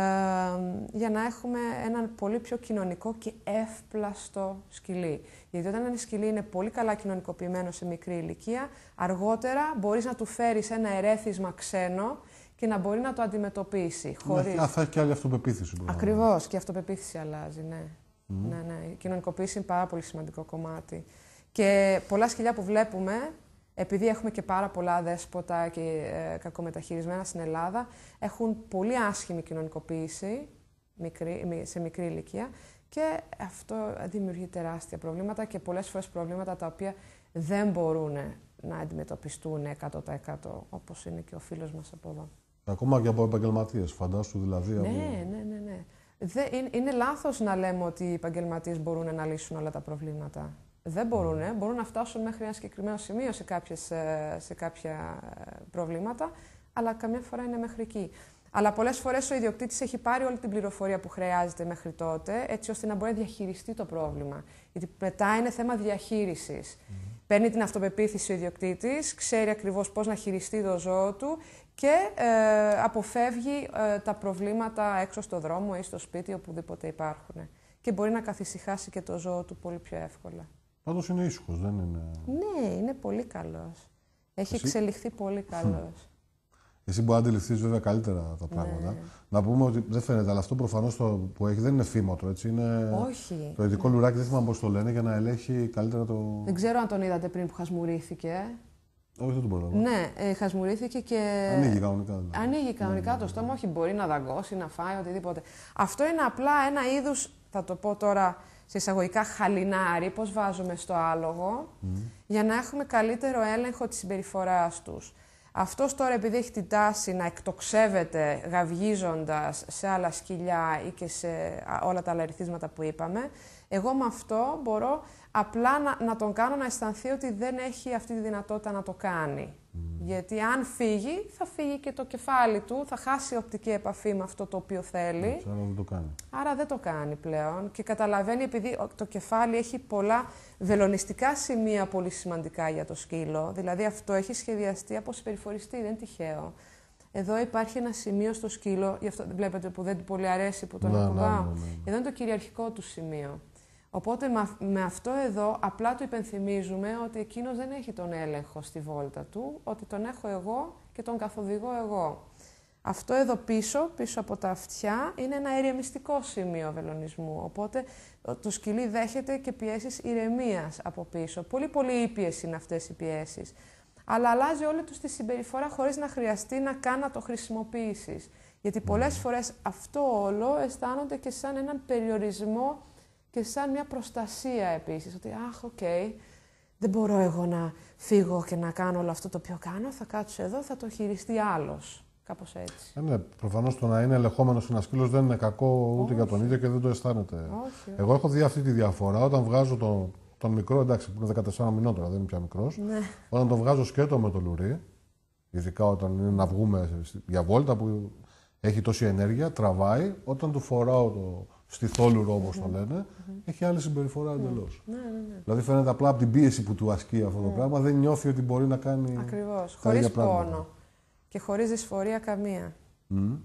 για να έχουμε έναν πολύ πιο κοινωνικό και εύπλαστο σκυλί. Γιατί όταν ένα σκυλί είναι πολύ καλά κοινωνικοποιημένο σε μικρή ηλικία, αργότερα μπορείς να του φέρεις ένα ερέθισμα ξένο και να μπορεί να το αντιμετωπίσει. Χωρίς... Να, θα έχει και άλλη αυτοπεποίθηση. Ακριβώς, και η αυτοπεποίθηση αλλάζει, ναι. Mm. ναι, ναι. Η κοινωνικοποίηση είναι πάρα πολύ σημαντικό κομμάτι. Και πολλά σκυλιά που βλέπουμε, επειδή έχουμε και πάρα πολλά δέσποτα και ε, κακομεταχειρισμένα στην Ελλάδα, έχουν πολύ άσχημη κοινωνικοποίηση μικρή, σε μικρή ηλικία και αυτό δημιουργεί τεράστια προβλήματα και πολλές φορές προβλήματα τα οποία δεν μπορούν να αντιμετωπιστούν εκατό τοις εκατό, όπως είναι και ο φίλος μας από εδώ. Ακόμα και από επαγγελματίες, φαντάσου δηλαδή. Ναι, από... ναι, ναι, ναι. Δε, είναι, είναι λάθος να λέμε ότι οι επαγγελματίες μπορούν να λύσουν όλα τα προβλήματα. Δεν μπορούν, mm. μπορούν να φτάσουν μέχρι ένα συγκεκριμένο σημείο σε, κάποιες, σε κάποια προβλήματα, αλλά καμιά φορά είναι μέχρι εκεί. Αλλά πολλές φορές ο ιδιοκτήτης έχει πάρει όλη την πληροφορία που χρειάζεται μέχρι τότε, έτσι ώστε να μπορεί να διαχειριστεί το πρόβλημα. Γιατί μετά είναι θέμα διαχείρισης. Mm. Παίρνει την αυτοπεποίθηση ο ιδιοκτήτης, ξέρει ακριβώς πώς να χειριστεί το ζώο του και ε, αποφεύγει ε, τα προβλήματα έξω στο δρόμο ή στο σπίτι, οπουδήποτε υπάρχουν. Και μπορεί να καθησυχάσει και το ζώο του πολύ πιο εύκολα. Πάντως είναι ήσυχος, δεν είναι... Ναι, είναι πολύ καλός. Έχει Εσύ... εξελιχθεί πολύ καλός. Εσύ μπορεί να αντιληφθείς βέβαια καλύτερα τα πράγματα. Ναι. Να πούμε ότι δεν φαίνεται, αλλά αυτό προφανώς το που έχει δεν είναι φήμοτρο, έτσι. Είναι Όχι. Το ειδικό ναι. λουράκι, δεν θυμάμαι πώς το λένε, για να ελέγχει καλύτερα το... Δεν ξέρω αν τον είδατε πριν που χασμουρήθηκε. Όχι, δεν τον πρόλαβα. Ναι, ε, χασμουρήθηκε και... Ανοίγει κανονικά. Δηλαδή. Ανοίγει κανονικά ναι, το στόμα, ναι. όχι μπορεί να δαγκώσει, να φάει, οτιδήποτε. Αυτό είναι απλά ένα είδους, θα το πω τώρα σε εισαγωγικά, χαλινάρι, πώς βάζουμε στο άλογο, mm. για να έχουμε καλύτερο έλεγχο της συμπεριφοράς τους. Αυτός τώρα, επειδή έχει την τάση να εκτοξεύεται γαυγίζοντας σε άλλα σκυλιά ή και σε όλα τα άλλα ερεθίσματα που είπαμε, εγώ με αυτό μπορώ απλά να, να τον κάνω να αισθανθεί ότι δεν έχει αυτή τη δυνατότητα να το κάνει. Mm. Γιατί αν φύγει, θα φύγει και το κεφάλι του, θα χάσει οπτική επαφή με αυτό το οποίο θέλει. Mm. Άρα δεν το κάνει. Άρα δεν το κάνει πλέον και καταλαβαίνει, επειδή το κεφάλι έχει πολλά βελονιστικά σημεία πολύ σημαντικά για το σκύλο, δηλαδή αυτό έχει σχεδιαστεί από συμπεριφοριστή, δεν είναι τυχαίο. Εδώ υπάρχει ένα σημείο στο σκύλο, γι' αυτό βλέπετε που δεν του πολύ αρέσει που τον ακουμπάω. Ναι, ναι, ναι, ναι. Εδώ είναι το κυριαρχικό του σημείο. Οπότε με αυτό εδώ απλά του υπενθυμίζουμε ότι εκείνος δεν έχει τον έλεγχο στη βόλτα του, ότι τον έχω εγώ και τον καθοδηγώ εγώ. Αυτό εδώ πίσω, πίσω από τα αυτιά, είναι ένα ηρεμιστικό σημείο βελονισμού. Οπότε το σκυλί δέχεται και πιέσεις ηρεμίας από πίσω. Πολύ πολύ ήπιες είναι αυτές οι πιέσεις. Αλλά αλλάζει όλη του τη συμπεριφορά χωρίς να χρειαστεί να καν να το χρησιμοποιήσεις. Γιατί πολλές φορές αυτό όλο αισθάνονται και σαν έναν περιορισμό και σαν μια προστασία επίσης, ότι αχ, οκ, okay, δεν μπορώ εγώ να φύγω και να κάνω όλο αυτό το οποίο κάνω, θα κάτσω εδώ, θα το χειριστεί άλλος. Κάπως έτσι. Ε, ναι, προφανώς το να είναι ελεγχόμενος ένας σκύλος δεν είναι κακό ούτε Όχι. για τον ίδιο και δεν το αισθάνεται. Όχι. Εγώ έχω δει αυτή τη διαφορά όταν βγάζω τον, τον μικρό, εντάξει, που είναι δεκατέσσερα μηνών τώρα, δεν είναι πια μικρός, ναι. όταν τον βγάζω σκέτο με το λουρί, ειδικά όταν είναι να βγούμε για βόλτα που έχει τόση ενέργεια, τραβάει, όταν του φοράω το στιθόλουρο, όπως mm-hmm. το λένε, mm-hmm. έχει άλλη συμπεριφορά εντελώς. Ναι, ναι, ναι. Δηλαδή φαίνεται απλά από την πίεση που του ασκεί αυτό το mm. πράγμα, δεν νιώθει ότι μπορεί να κάνει. Ακριβώς. Χωρίς πόνο και χωρίς δυσφορία καμία. Mm.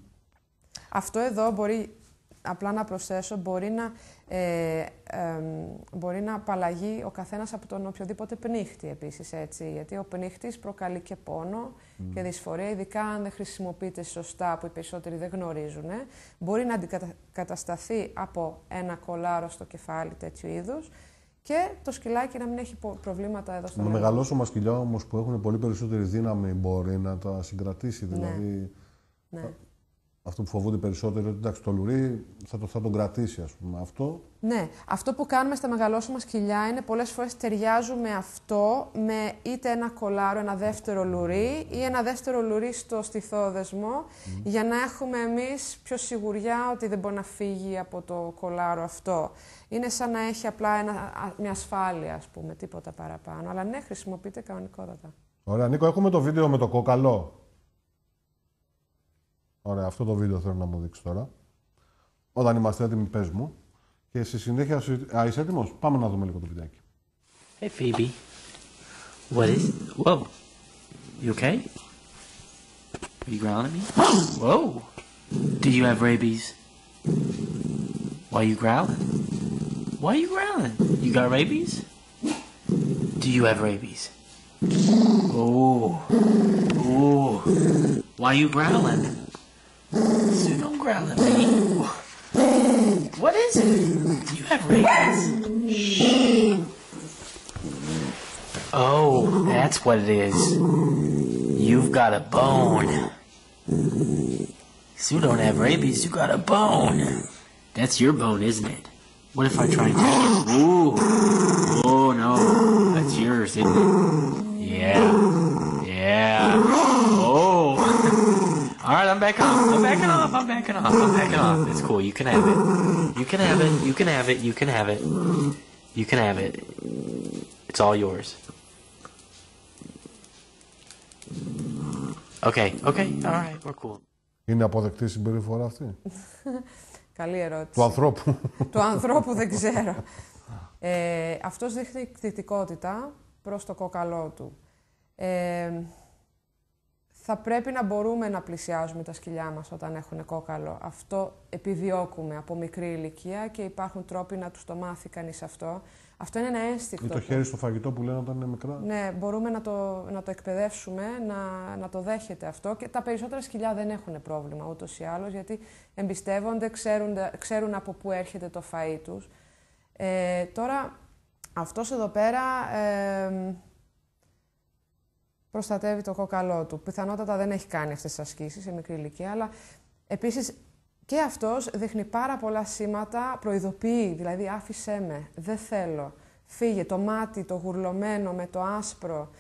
Αυτό εδώ μπορεί, απλά να προσθέσω, μπορεί να, ε, ε, μπορεί να απαλλαγεί ο καθένας από τον οποιοδήποτε πνίχτη επίσης, έτσι. Γιατί ο πνίχτης προκαλεί και πόνο mm. και δυσφορία, ειδικά αν δεν χρησιμοποιείται σωστά, που οι περισσότεροι δεν γνωρίζουν. Μπορεί να αντικατασταθεί από ένα κολάρο στο κεφάλι τέτοιου είδους και το σκυλάκι να μην έχει προβλήματα εδώ στο μέλλον. Με μεγαλώσωμα σκυλιά όμως που έχουν πολύ περισσότερη δύναμη μπορεί να τα συγκρατήσει, δηλαδή. Ναι. Ναι. Αυτό που φοβούνται περισσότερο ότι εντάξει, το λουρί θα, το, θα τον κρατήσει, ας πούμε. Αυτό. Ναι, αυτό που κάνουμε στα μεγαλώσωμα σκυλιά είναι πολλές φορές ταιριάζουμε αυτό με είτε ένα κολάρο, ένα δεύτερο λουρί ή ένα δεύτερο λουρί στο στιθόδεσμο mm. για να έχουμε εμείς πιο σιγουριά ότι δεν μπορεί να φύγει από το κολάρο αυτό. Είναι σαν να έχει απλά ένα, μια ασφάλεια, ας πούμε, τίποτα παραπάνω. Αλλά ναι, χρησιμοποιείται κανονικότατα. Ωραία, Νίκο, έχουμε το βίντεο με το κόκαλο. Ωραία, αυτό το βίντεο θέλω να μου δείξει τώρα. Όταν είμαστε έτοιμοι, πες μου. Και στη συνέχεια, α, είσαι έτοιμος? Πάμε να δούμε λίγο το βιντεάκι. Hey, Phoebe. What is... Whoa. You okay? Are you growling at me? Whoa. Do you have rabies? Why are you growling? Why are you growling? You got rabies? Do you have rabies? Oh. Oh. Why are you growling? So don't growl at me. What is it? Do you have rabies? Oh, that's what it is. You've got a bone. Sue don't have rabies, you got a bone. That's your bone, isn't it? What if I try and take it? Ooh. Oh, no. That's yours, isn't it? Yeah. Yeah. Oh. All right, I'm backing off. I'm backing off. I'm backing off. I'm backing off. It's cool. You can have it. You can have it. You can have it. You can have it. You can have it. It's all yours. Okay. Okay. All right. We're cool. Είναι αποδεκτή η συμπεριφορά αυτή? Καλή ερώτηση. Του ανθρώπου. Του ανθρώπου δεν ξέρω. Ε, αυτός δείχνει εκδικητικότητα προς το κόκαλό του. Ε, θα πρέπει να μπορούμε να πλησιάζουμε τα σκυλιά μας όταν έχουν κόκαλο. Αυτό επιδιώκουμε από μικρή ηλικία και υπάρχουν τρόποι να τους το μάθει κανείς αυτό. Αυτό είναι ένα ένστικτο. Ή το χέρι στο φαγητό που λένε όταν είναι μικρά. Ναι, μπορούμε να το, να το εκπαιδεύσουμε, να, να το δέχεται αυτό. Και τα περισσότερα σκυλιά δεν έχουν πρόβλημα ούτως ή άλλως, γιατί εμπιστεύονται, ξέρουν, ξέρουν από πού έρχεται το φαΐ τους. Ε, τώρα, αυτός εδώ πέρα ε, προστατεύει το κόκαλό του. Πιθανότατα δεν έχει κάνει αυτές τις ασκήσεις σε μικρή ηλικία, αλλά επίσης και αυτός δείχνει πάρα πολλά σήματα, προειδοποιεί, δηλαδή άφησέ με, δεν θέλω, φύγε, το μάτι, το γουρλωμένο με το άσπρο,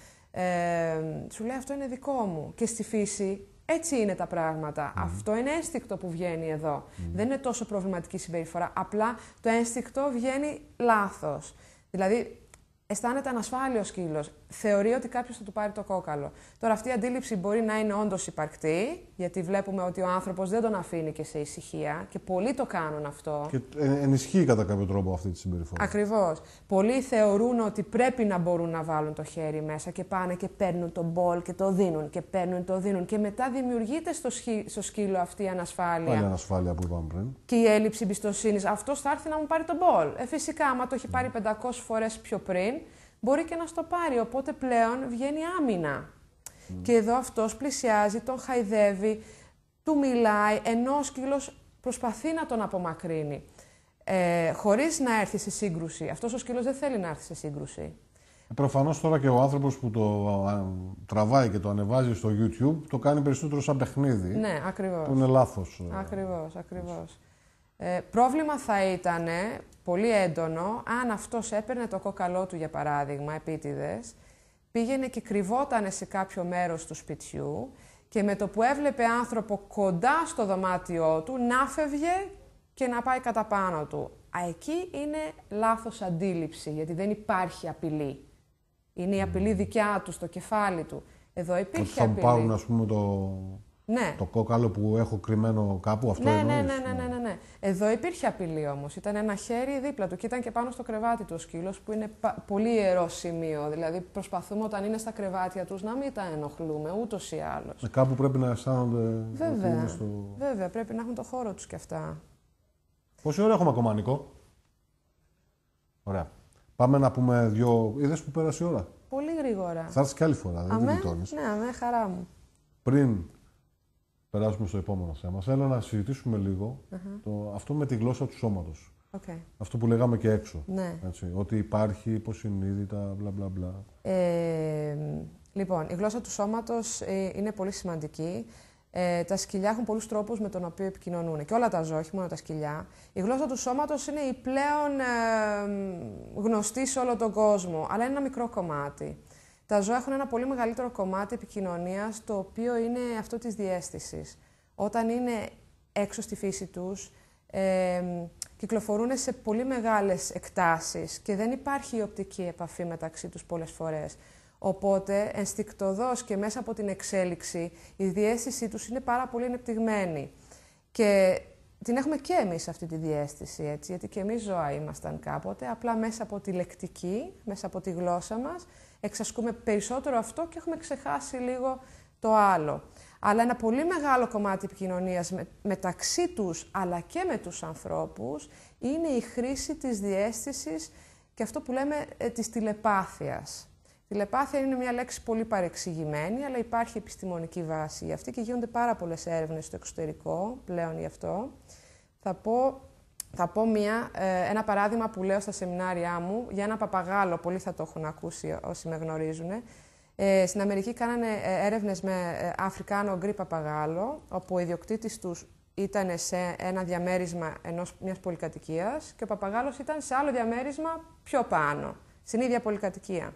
ε, σου λέει αυτό είναι δικό μου. Και στη φύση έτσι είναι τα πράγματα. Mm. Αυτό είναι ένστικτο που βγαίνει εδώ. Mm. Δεν είναι τόσο προβληματική συμπεριφορά, απλά το ένστικτο βγαίνει λάθος. Δηλαδή, αισθάνεται ανασφάλεια ο σκύλος. Θεωρεί ότι κάποιος θα του πάρει το κόκαλο. Τώρα, αυτή η αντίληψη μπορεί να είναι όντως υπαρκτή, γιατί βλέπουμε ότι ο άνθρωπος δεν τον αφήνει και σε ησυχία και πολλοί το κάνουν αυτό. Και ενισχύει κατά κάποιο τρόπο αυτή τη συμπεριφορά. Ακριβώς. Πολλοί θεωρούν ότι πρέπει να μπορούν να βάλουν το χέρι μέσα και πάνε και παίρνουν τον μπολ και το δίνουν και παίρνουν το δίνουν. Και μετά δημιουργείται στο, σχή, στο σκύλο αυτή η ανασφάλεια. Πάλι ανασφάλεια που είπαμε πριν. Και η έλλειψη εμπιστοσύνης. Αυτός θα έρθει να μου πάρει τον μπολ. Ε, φυσικά, άμα το έχει πάρει πεντακόσιες φορές πιο πριν, μπορεί και να στο πάρει, οπότε πλέον βγαίνει άμυνα. Mm. Και εδώ αυτός πλησιάζει, τον χαϊδεύει, του μιλάει, ενώ ο σκύλος προσπαθεί να τον απομακρύνει. Ε, χωρίς να έρθει σε σύγκρουση. Αυτός ο σκύλος δεν θέλει να έρθει σε σύγκρουση. Ε, προφανώς τώρα και ο άνθρωπος που το α, τραβάει και το ανεβάζει στο YouTube, το κάνει περισσότερο σαν παιχνίδι. Ναι, ακριβώς. Που είναι λάθος. Ακριβώς, ακριβώς. Ε, πρόβλημα θα ήταν πολύ έντονο αν αυτός έπαιρνε το κόκαλό του, για παράδειγμα, επίτηδες, πήγαινε και κρυβότανε σε κάποιο μέρος του σπιτιού και με το που έβλεπε άνθρωπο κοντά στο δωμάτιό του, να φεύγε και να πάει κατά πάνω του. Α, εκεί είναι λάθος αντίληψη, γιατί δεν υπάρχει απειλή. Είναι η απειλή δικιά του, στο κεφάλι του. Εδώ υπήρχε ότι θα απειλή. μου πάρουν, ας πούμε, το... Ναι. Το κόκαλο που έχω κρυμμένο κάπου, αυτό ναι, εννοείς. Ναι, ναι, ναι, ναι, ναι, ναι. Εδώ υπήρχε απειλή όμως. Ήταν ένα χέρι δίπλα του και ήταν και πάνω στο κρεβάτι του ο σκύλος, που είναι πολύ ιερό σημείο. Δηλαδή προσπαθούμε όταν είναι στα κρεβάτια τους να μην τα ενοχλούμε ούτως ή άλλως. Ε, κάπου πρέπει να αισθάνονται. Βέβαια. Είναι στο... Βέβαια, πρέπει να έχουν το χώρο τους κι αυτά. Πόση ώρα έχουμε ακόμα, Νικό? Ωραία. Πάμε να πούμε δύο. Είδες που πέρασε η ώρα? Πολύ γρήγορα. Θα έρθεις και άλλη φορά, δεν την γλιτώνεις. Ναι, αμέ, χαρά μου. Πριν περάσουμε στο επόμενο θέμα, θέλω να συζητήσουμε λίγο uh-huh. το, αυτό με τη γλώσσα του σώματος. Okay. Αυτό που λέγαμε και έξω. Ναι. Έτσι, ότι υπάρχει υποσυνείδητα, μπλα μπλα μπλα. Ε, λοιπόν, η γλώσσα του σώματος ε, είναι πολύ σημαντική. Ε, τα σκυλιά έχουν πολλούς τρόπους με τον οποίο επικοινωνούν. Και όλα τα ζώα, όχι μόνο τα σκυλιά. Η γλώσσα του σώματος είναι η πλέον ε, γνωστή σε όλο τον κόσμο, αλλά είναι ένα μικρό κομμάτι. Τα ζώα έχουν ένα πολύ μεγαλύτερο κομμάτι επικοινωνίας, το οποίο είναι αυτό της διαίσθησης. Όταν είναι έξω στη φύση τους, ε, κυκλοφορούν σε πολύ μεγάλες εκτάσεις και δεν υπάρχει η οπτική επαφή μεταξύ τους πολλές φορές. Οπότε, ενστικτωδώς και μέσα από την εξέλιξη, η διαίσθησή τους είναι πάρα πολύ ανεπτυγμένη. Και την έχουμε και εμείς αυτή τη διαίσθηση, έτσι, γιατί και εμείς ζώα ήμασταν κάποτε, απλά μέσα από τη λεκτική, μέσα από τη γλώσσα μας, εξασκούμε περισσότερο αυτό και έχουμε ξεχάσει λίγο το άλλο. Αλλά ένα πολύ μεγάλο κομμάτι επικοινωνίας με, μεταξύ τους, αλλά και με τους ανθρώπους, είναι η χρήση της διαίσθησης και αυτό που λέμε ε, της τηλεπάθειας. Τηλεπάθεια είναι μια λέξη πολύ παρεξηγημένη, αλλά υπάρχει επιστημονική βάση για αυτή και γίνονται πάρα πολλές έρευνες στο εξωτερικό πλέον γι' αυτό. Θα πω, θα πω μια, ε, ένα παράδειγμα που λέω στα σεμινάρια μου για ένα παπαγάλο, πολλοί θα το έχουν ακούσει όσοι με γνωρίζουν. Ε, στην Αμερική κάνανε έρευνες με Αφρικάνο γκρι παπαγάλο, όπου ο ιδιοκτήτης τους ήταν σε ένα διαμέρισμα ενός, μιας πολυκατοικίας και ο παπαγάλος ήταν σε άλλο διαμέρισμα πιο πάνω, στην ίδια πολυκατοικία.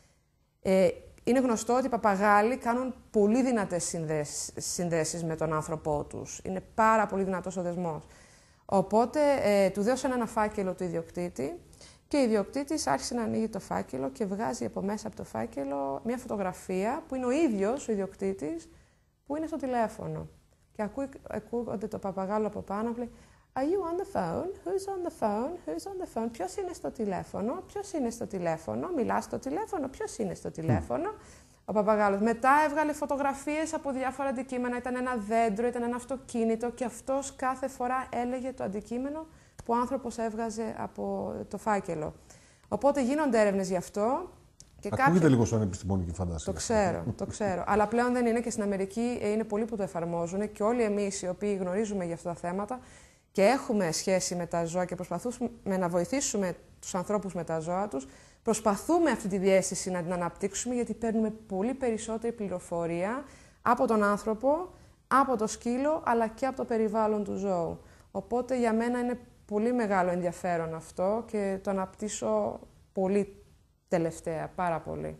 Ε, είναι γνωστό ότι οι παπαγάλοι κάνουν πολύ δυνατές συνδέσεις, συνδέσεις με τον άνθρωπό τους. Είναι πάρα πολύ δυνατός ο δεσμός. Οπότε ε, του δώσαν ένα φάκελο του ιδιοκτήτη και ο ιδιοκτήτης άρχισε να ανοίγει το φάκελο και βγάζει από μέσα από το φάκελο μια φωτογραφία που είναι ο ίδιος ο ιδιοκτήτης που είναι στο τηλέφωνο. Και ακούει, ακούγονται το παπαγάλο από πάνω, λέει Are you on the phone? Who's on the phone? Who's on the phone? Ποιος είναι στο τηλέφωνο? Ποιος είναι στο τηλέφωνο? Μιλάς στο τηλέφωνο? Ποιος είναι στο τηλέφωνο? Ο παπαγάλος. Μετά έβγαλε φωτογραφίες από διάφορα αντικείμενα. Ήταν ένα δέντρο, ήταν ένα αυτοκίνητο και αυτός κάθε φορά έλεγε το αντικείμενο που ο άνθρωπος έβγαζε από το φάκελο. Οπότε γίνονται έρευνες γι' αυτό. Και Ακούγεται κάποιοι... λίγο σαν επιστημονική φαντασία. Το ξέρω, το ξέρω. Αλλά πλέον δεν είναι και στην Αμερική είναι πολλοί που το εφαρμόζουν και όλοι εμείς οι οποίοι γνωρίζουμε για αυτά τα θέματα και έχουμε σχέση με τα ζώα και προσπαθούμε να βοηθήσουμε τους ανθρώπους με τα ζώα τους, προσπαθούμε αυτή τη διαίσθηση να την αναπτύξουμε γιατί παίρνουμε πολύ περισσότερη πληροφορία από τον άνθρωπο, από το σκύλο, αλλά και από το περιβάλλον του ζώου. Οπότε για μένα είναι πολύ μεγάλο ενδιαφέρον αυτό και το αναπτύσσω πολύ τελευταία, πάρα πολύ.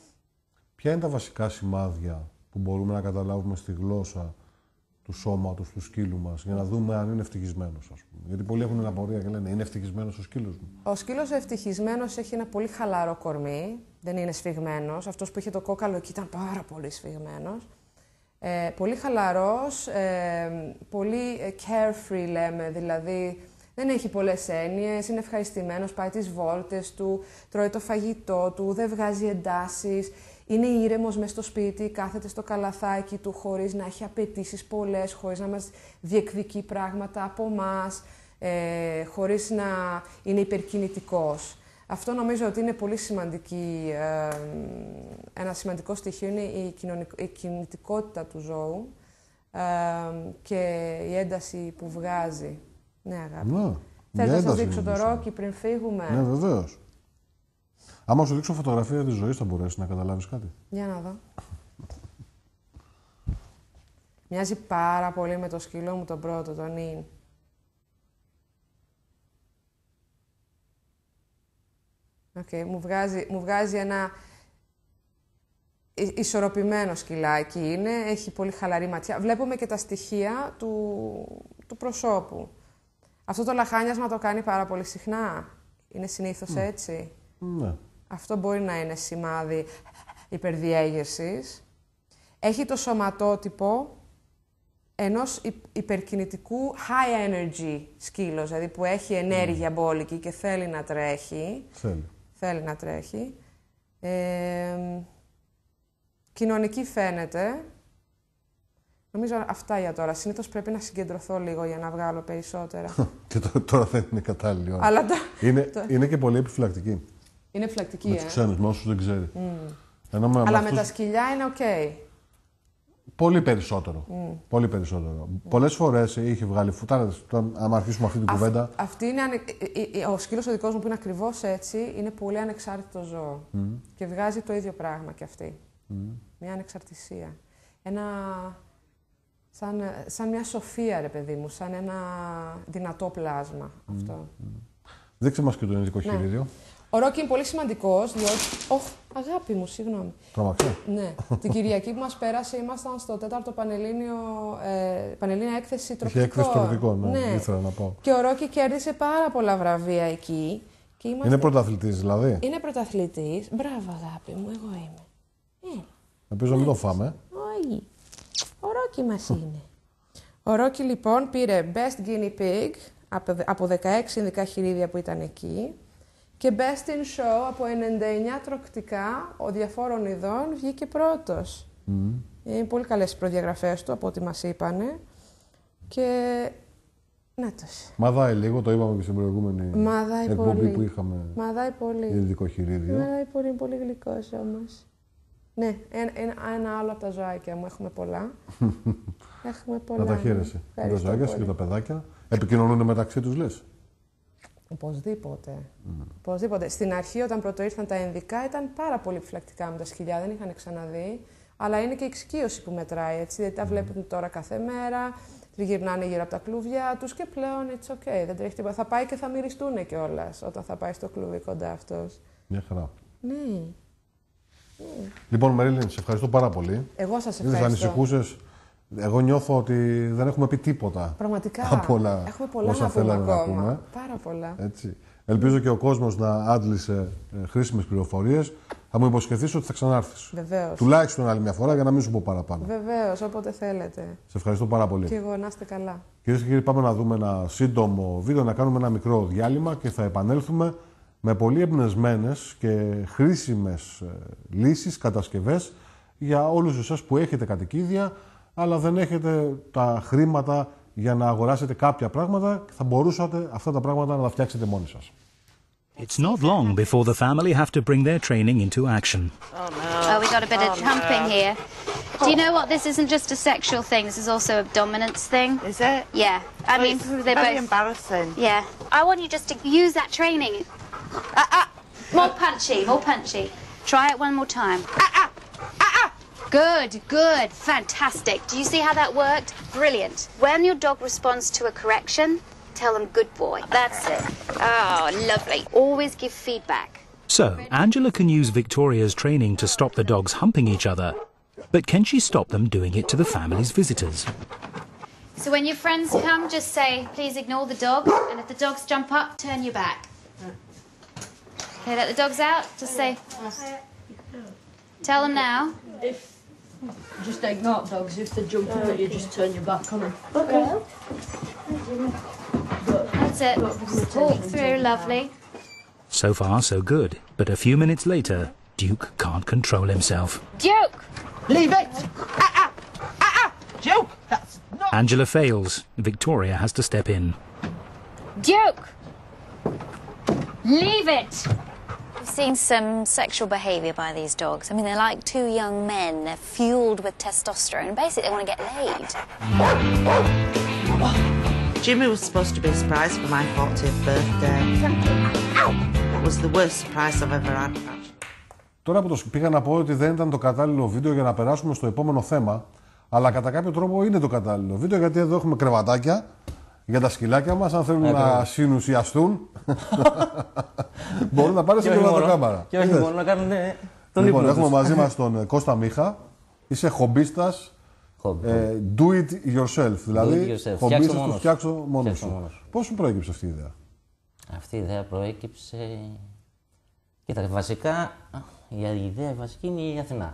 Ποια είναι τα βασικά σημάδια που μπορούμε να καταλάβουμε στη γλώσσα του σώματος του σκύλου μας για να δούμε αν είναι ευτυχισμένος, ας πούμε? Γιατί πολλοί έχουν απορία και λένε είναι ευτυχισμένος ο σκύλος μου? Ο σκύλος ευτυχισμένος έχει ένα πολύ χαλαρό κορμί, δεν είναι σφιγμένος. Αυτός που είχε το κόκαλο εκεί ήταν πάρα πολύ σφιγμένος. Ε, πολύ χαλαρός, ε, πολύ carefree λέμε, δηλαδή δεν έχει πολλές έννοιες, είναι ευχαριστημένος, πάει τις βόλτες του, τρώει το φαγητό του, δεν βγάζει εντάσεις, είναι ήρεμος μες στο σπίτι, κάθεται στο καλαθάκι του χωρίς να έχει απαιτήσεις πολλές, χωρίς να μας διεκδικεί πράγματα από εμάς, ε, χωρίς να είναι υπερκινητικός. Αυτό νομίζω ότι είναι πολύ σημαντική, ε, ένα σημαντικό στοιχείο είναι η, η κινητικότητα του ζώου ε, και η ένταση που βγάζει. Ναι, αγάπη. Ναι, θες να σας δείξω το Ρόκι πριν φύγουμε? Ναι, βεβαίως. Άμα σου δείξω φωτογραφία της ζωής θα μπορέσεις να καταλάβεις κάτι. Για να δω. Μοιάζει πάρα πολύ με το σκύλο μου τον πρώτο, τον Ιν. Okay, μου, βγάζει, μου βγάζει ένα ισορροπημένο σκυλάκι είναι, έχει πολύ χαλαρή ματιά. Βλέπουμε και τα στοιχεία του, του προσώπου. Αυτό το λαχάνιασμα το κάνει πάρα πολύ συχνά. Είναι συνήθως mm. έτσι. Ναι. Αυτό μπορεί να είναι σημάδι υπερδιέγερσης. Έχει το σωματότυπο ενός υπερκινητικού high energy σκύλος, δηλαδή που έχει ενέργεια mm. μπόλικη και θέλει να τρέχει. Θέλει. Θέλει να τρέχει. Ε, κοινωνική φαίνεται. Νομίζω αυτά για τώρα. Συνήθως πρέπει να συγκεντρωθώ λίγο για να βγάλω περισσότερα. Και τώρα δεν είναι κατάλληλη ώρα. Αλλά το... είναι, το... είναι και πολύ επιφυλακτική. Είναι επιφυλακτική, με ε. τους ξένους, με όσους δεν ξέρει. Mm. Ενώ με, Αλλά με, με αυτούς... τα σκυλιά είναι οκ. Okay. Πολύ περισσότερο. Mm. Πολύ περισσότερο. Mm. Πολλές φορές είχε βγάλει φουτάρα. Αν αρχίσουμε αυτή την Αυ... κουβέντα. Αυτή είναι ανε... Ο σκύλος ο δικός μου που είναι ακριβώς έτσι, είναι πολύ ανεξάρτητο ζώο. Mm. Και βγάζει το ίδιο πράγμα κι αυτή. Mm. Μια ανεξαρτησία. Ένα... Σαν, σαν μια σοφία, ρε παιδί μου, σαν ένα δυνατό πλάσμα mm. αυτό. Mm. Δείξε μας και το ειδικό χειρίδιο. Ναι. Ο Ρόκι είναι πολύ σημαντικός, διότι... Ωχ, αγάπη μου, συγγνώμη. Τρόμαξε. Ναι. Την Κυριακή που μας πέρασε ήμασταν στο τέταρτο Πανελλήνιο, ε, Πανελλήνια έκθεση τροπικών. Είχε έκθεση τροπικών, ναι, ναι. ήθελα να πω. Και ο Ρόκι κέρδισε πάρα πολλά βραβεία εκεί. Και είμαστε... Είναι πρωταθλητής δηλαδή. Είναι πρωταθλητής. Μπράβο, αγάπη μου, εγώ είμαι. Ε. Ελπίζω να μην το φάμε. Όχι. Ο Ρόκι μας είναι. Ο Ρόκι λοιπόν πήρε Best Guinea Pig από δεκαέξι ειδικά χειρίδια που ήταν εκεί και Best in Show από ενενήντα εννέα τροκτικά ο διαφόρων ειδών βγήκε πρώτος. Mm. Είναι πολύ καλές οι προδιαγραφές του από ό,τι μας είπανε. Και ναι, τόσο. Μαδάει λίγο, το είπαμε και στην προηγούμενη Μαδάει εκπομπή πολύ. που είχαμε. Μαδάει πολύ. Ειδικό χειρίδιο. Μαδάει πολύ, είναι πολύ γλυκός όμως. Ναι, ένα, ένα, ένα άλλο από τα ζωάκια μου. Έχουμε πολλά. Έχουμε πολλά. Να τα χαίρεσαι. Ναι. Τα ζωάκια σου και τα παιδάκια. Επικοινωνούν μεταξύ τους, λες? Οπωσδήποτε. Mm. Οπωσδήποτε. Στην αρχή, όταν πρώτο ήρθαν τα ενδικά, ήταν πάρα πολύ επιφυλακτικά με τα σκυλιά. Δεν είχαν ξαναδεί. Αλλά είναι και η εξοικείωση που μετράει. Έτσι. Δηλαδή, τα βλέπουν τώρα κάθε μέρα. Τριγυρνάνε γύρω από τα κλούβια τους και πλέον it's okay, δεν τρέχει τίποτα. Θα πάει και θα μυριστούν κιόλας όταν θα πάει στο κλούβι κοντά αυτός. Μια χαρά. Ναι. Λοιπόν, Μερίλιν, σε ευχαριστώ πάρα πολύ. Εγώ σας Είδες, ευχαριστώ. ανησυχούσες. Εγώ νιώθω ότι δεν έχουμε πει τίποτα. Πραγματικά. Από όλα έχουμε πολλά όσα να πούμε θέλαμε ακόμα. να πούμε. Πάρα πολλά. Έτσι. Ελπίζω και ο κόσμος να άντλησε ε, χρήσιμες πληροφορίες. Θα μου υποσχεθείς ότι θα ξανάρθεις. Βεβαίως. Τουλάχιστον άλλη μια φορά για να μην σου πω παραπάνω. Βεβαίως, όποτε θέλετε. Σε ευχαριστώ πάρα πολύ. Και εγώ, να είστε καλά. Κυρίες και κύριοι, πάμε να δούμε ένα σύντομο βίντεο, να κάνουμε ένα μικρό διάλειμμα και θα επανέλθουμε με πολύ εμπνευσμένες και χρήσιμες ε, λύσεις, κατασκευές για όλους εσάς που έχετε κατοικίδια, αλλά δεν έχετε τα χρήματα για να αγοράσετε κάποια πράγματα και θα μπορούσατε αυτά τα πράγματα να τα φτιάξετε μόνοι σας. It's not long before the family have to bring their training into action. Oh, no. Oh, we got a bit oh, of jumping no. here. Do you know what? This isn't just a sexual thing. This is also a dominance thing. Is it? Yeah. I well, mean, it's they're very both embarrassing. Yeah. I want you just to use that training. Ah, ah. More punchy, more punchy. Try it one more time. Ah, ah. Ah, ah. Good, good. Fantastic. Do you see how that worked? Brilliant. When your dog responds to a correction, tell them good boy. That's it. Oh, lovely. Always give feedback. So, Angela can use Victoria's training to stop the dogs humping each other, but can she stop them doing it to the family's visitors? So when your friends come, just say, please ignore the dog, and if the dogs jump up, turn your back. Okay, let the dogs out, just say, tell them now. If just ignore dogs, if they jump at you, just turn your back on them. Okay. That's it. Walk through, lovely. So far, so good. But a few minutes later, Duke can't control himself. Duke! Leave it! Ah, ah! Ah, ah! Duke! That's not... Angela fails. Victoria has to step in. Duke! Leave it! We've seen some sexual behaviour by these dogs. I mean, they're like two young men. They're fueled with testosterone. Basically, they want to get laid. Jimmy was supposed to be a surprise for my fortieth birthday. It was the worst surprise I've ever had. Τώρα που το πήγα να πω ότι δεν ήταν το κατάλληλο βίντεο για να περάσουμε στο επόμενο θέμα, αλλά κατά κάποιο τρόπο είναι το κατάλληλο βίντεο, γιατί εδώ έχουμε κρεβατάκια για τα σκυλάκια μας. Αν θέλουν να συνουσιαστούν, μπορούν να πάρουν στην κρεβατοκάμαρα. Και όχι μόνο να κάνουν τον λοιπόν, ύπνο έχουμε τους. μαζί μας τον Κώστα Μίχα. Είσαι χομπίστας. Ε, do it yourself, δηλαδή χομπίστας του φτιάξω μόνος σου. Πώς σου προέκυψε αυτή η ιδέα? Αυτή η ιδέα προέκυψε... Κοίτα, βασικά η ιδέα βασική είναι η Αθηνά.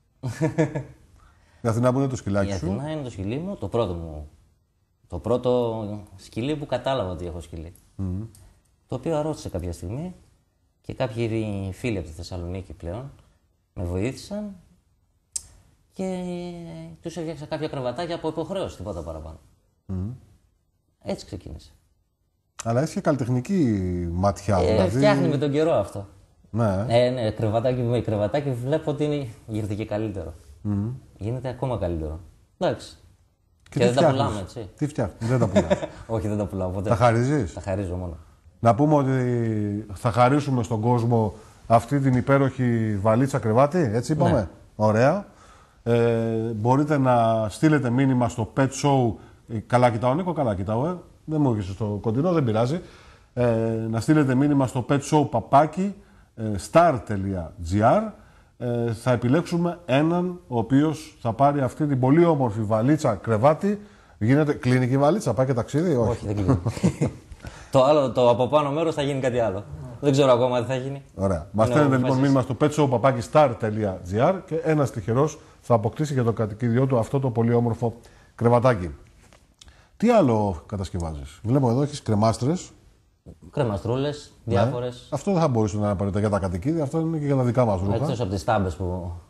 Η Αθηνά που είναι το σκυλάκι σου? Η Αθηνά είναι το σκυλί μου, το πρώτο μου. Το πρώτο σκυλί που κατάλαβα ότι έχω σκυλί. Mm-hmm. Το οποίο αρρώστησε κάποια στιγμή και κάποιοι φίλοι από τη Θεσσαλονίκη πλέον με βοήθησαν και τους έφτιαξα κάποια κρεβατάκια από υποχρέωση, τίποτα παραπάνω. Mm. Έτσι ξεκίνησε. Αλλά έχει και καλλιτεχνική ματιά. Ε, δηλαδή... Φτιάχνει με τον καιρό αυτό. Ναι. Ε, ναι, κρεβατάκι με κρεβατάκι βλέπω ότι είναι... γίνεται και καλύτερο. Mm. Γίνεται ακόμα καλύτερο. Εντάξει. Και, και δεν τα πουλάμε, έτσι. Τι φτιάχνεις, δεν τα πουλάμε. Όχι, δεν τα πουλάω ποτέ. Τα χαρίζεις? Τα χαρίζω μόνο. Να πούμε ότι θα χαρίσουμε στον κόσμο αυτή την υπέροχη βαλίτσα κρεβάτι, έτσι είπαμε. Ναι. Ωραία. Ε, μπορείτε να στείλετε μήνυμα στο Pet Show. Καλά κοιτάω, Νίκο, καλά κοιτάω. Ε. Δεν μου έρχεσαι στο κοντινό, δεν πειράζει. Ε, να στείλετε μήνυμα στο Pet Show παπάκι star τελεία gr. Ε, θα επιλέξουμε έναν ο οποίος θα πάρει αυτή την πολύ όμορφη βαλίτσα κρεβάτι. Γίνεται κλινική βαλίτσα, πάει και ταξίδι, όχι? Όχι, δεν κλείνει. το άλλο, το από πάνω μέρος θα γίνει κάτι άλλο. Δεν ξέρω ακόμα τι θα γίνει. Ωραία. Μας στέλνετε λοιπόν μήνυμα στο pet show παπάκι star τελεία gr και ένας τυχερός θα αποκτήσει για το κατοικίδιό του αυτό το πολύ όμορφο κρεβατάκι. Τι άλλο κατασκευάζεις? Βλέπω εδώ έχεις κρεμάστρες. Κρεμαστρούλες, διάφορες. Ναι. Αυτό δεν θα μπορούσε να είναι απαραίτητα για τα κατοικίδια, αυτό είναι και για τα δικά μας ρούχα. Εκτός από τις τάμπες που. Ναι,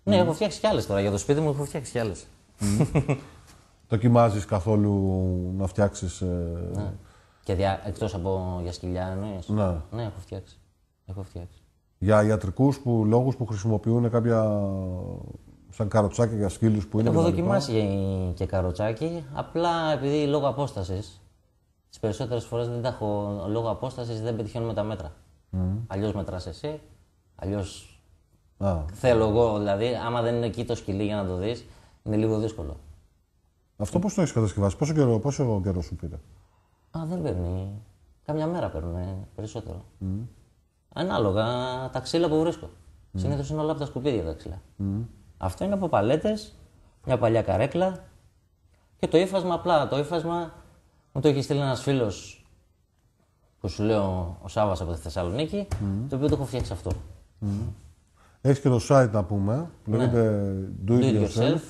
Ναι, έχω φτιάξει κι άλλες τώρα. Για το σπίτι μου έχω φτιάξει κι άλλες. Mm. Δοκιμάζεις καθόλου να φτιάξεις... Ε... Ναι. Και δια... εκτός από για σκυλιά εννοείς. Ναι. Ναι, έχω φτιάξει. Έχω φτιάξει. Για ιατρικούς που, λόγους που χρησιμοποιούν κάποια... σαν καροτσάκια για σκύλους που είναι... Έχω δοκιμάσει και καροτσάκι, απλά επειδή λόγω απόστασης, τις περισσότερες φορές δεν τα έχω, λόγω απόστασης δεν πετυχαίνουμε τα μέτρα. Mm. Αλλιώς μετράς εσύ, αλλιώς ah. θέλω εγώ, δηλαδή, άμα δεν είναι εκεί το σκυλί για να το δεις, είναι λίγο δύσκολο. Αυτό πώς το έχεις κατασκευάσει, πόσο καιρό, πόσο καιρό σου πήρε? Α, δεν παίρνει, κάμια μέρα παίρνουν περισσότερο. Mm. Ανάλογα τα ξύλα που βρίσκω. Mm. Συνήθως είναι όλα από τα σκουπίδια τα ξύλα. Mm. Αυτό είναι από παλέτες, μια παλιά καρέκλα και το ύφασμα απλά. Το ύφασμα μου το έχει στείλει ένας φίλος που σου λέω ο Σάββας από τη Θεσσαλονίκη, mm. το οποίο το έχω φτιάξει αυτό. Mm. Έχεις και το site να πούμε, που λέγεται ναι. Do It Yourself.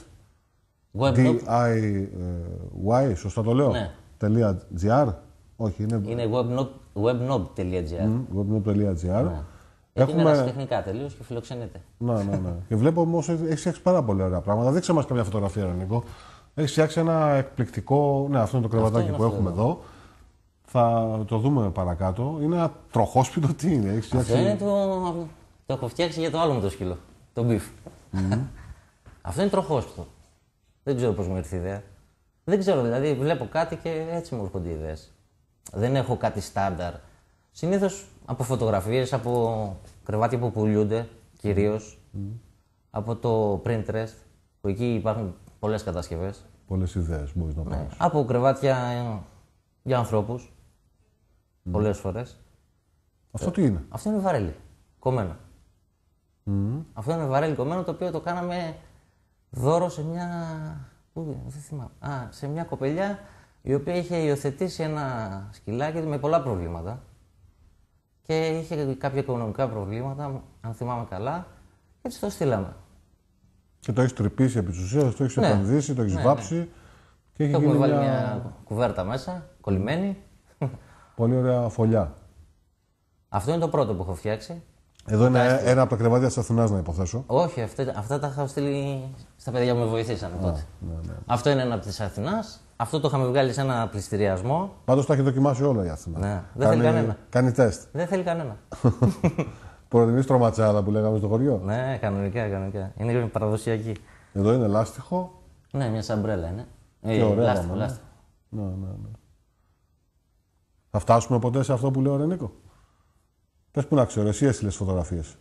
ντι άι γουάι, σωστά το λέω, ναι. .gr. Όχι, είναι... Είναι webnob.gr. Mm, webnob.gr. Ναι. Έχουμε... Είναι ερασιτεχνικά τελείως και φιλοξενείται. Ναι, ναι, ναι. Και βλέπω όμως έχεις φτιάξει πάρα πολλά ωραία πράγματα. Δείξε μας καμιά φωτογραφία, Νίκο. Έχεις φτιάξει ένα εκπληκτικό. Ναι, αυτό είναι το κρεβατάκι είναι που έχουμε εδώ. εδώ. Θα το δούμε παρακάτω. Είναι ένα τροχόσπιτο, τι είναι, έχεις φτιάξει. Αυτό είναι το. Το έχω φτιάξει για το άλλο μου το σκύλο. Το μπιφ. Mm. Αυτό είναι τροχόσπιτο. Δεν ξέρω πώς μου ήρθε η ιδέα. Δεν ξέρω, δηλαδή βλέπω κάτι και έτσι μου έρχονται οι ιδέες. Δεν έχω κάτι στάνταρ. Συνήθως από φωτογραφίες, από κρεβάτια που πουλούνται κυρίως, mm. από το Pinterest, που εκεί υπάρχουν πολλές κατασκευές. Πολλές ιδέες μπορείς να πάρεις. Ναι. Από κρεβάτια για ανθρώπους, mm. πολλές φορές. Αυτό τι είναι? Αυτό είναι βαρέλι, κομμένο. Mm. Αυτό είναι βαρέλι κομμένο, το οποίο το κάναμε δώρο σε μια... Πού, δεν θυμάμαι. Α, σε μια κοπελιά η οποία είχε υιοθετήσει ένα σκυλάκι με πολλά προβλήματα. Και είχε κάποια οικονομικά προβλήματα, αν θυμάμαι καλά, και έτσι το στείλαμε. Και το έχεις τρυπήσει επί της ουσίας, το έχεις ναι. επενδύσει, το έχεις ναι, βάψει. Ναι. Και έχει το έχουμε βάλει μια... μια κουβέρτα μέσα, κολλημένη. Πολύ ωραία φωλιά. Αυτό είναι το πρώτο που έχω φτιάξει. Εδώ είναι Άχι. ένα από τα κρεβάτια της Αθηνάς, να υποθέσω. Όχι, αυτά, αυτά τα είχα στείλει στα παιδιά που με βοηθήσαν τότε. Ναι, ναι. Αυτό είναι ένα από της Αθηνάς. Αυτό το είχαμε βγάλει σε ένα πληστηριασμό. Πάντως τα έχει δοκιμάσει όλα η Αθηνά. Ναι. Δεν κάνει, θέλει κανένα. Κάνει τεστ. Δεν θέλει κανένα. Προτιμείς τροματσάδα που λέγαμε στο χωριό. Ναι, κανονικά, κανονικά. Είναι παραδοσιακή. Εδώ είναι λάστιχο. Ναι, μια σαμπρέλα είναι. Και ε, ωραία. Λάστιχο, ναι. λάστιχο. Ναι, ναι, ναι. Θα φτάσουμε ποτέ σε αυτό που λέω, ρε Νίκο? Πες που να ξέρω, εσύ έστειλες φωτογραφίες.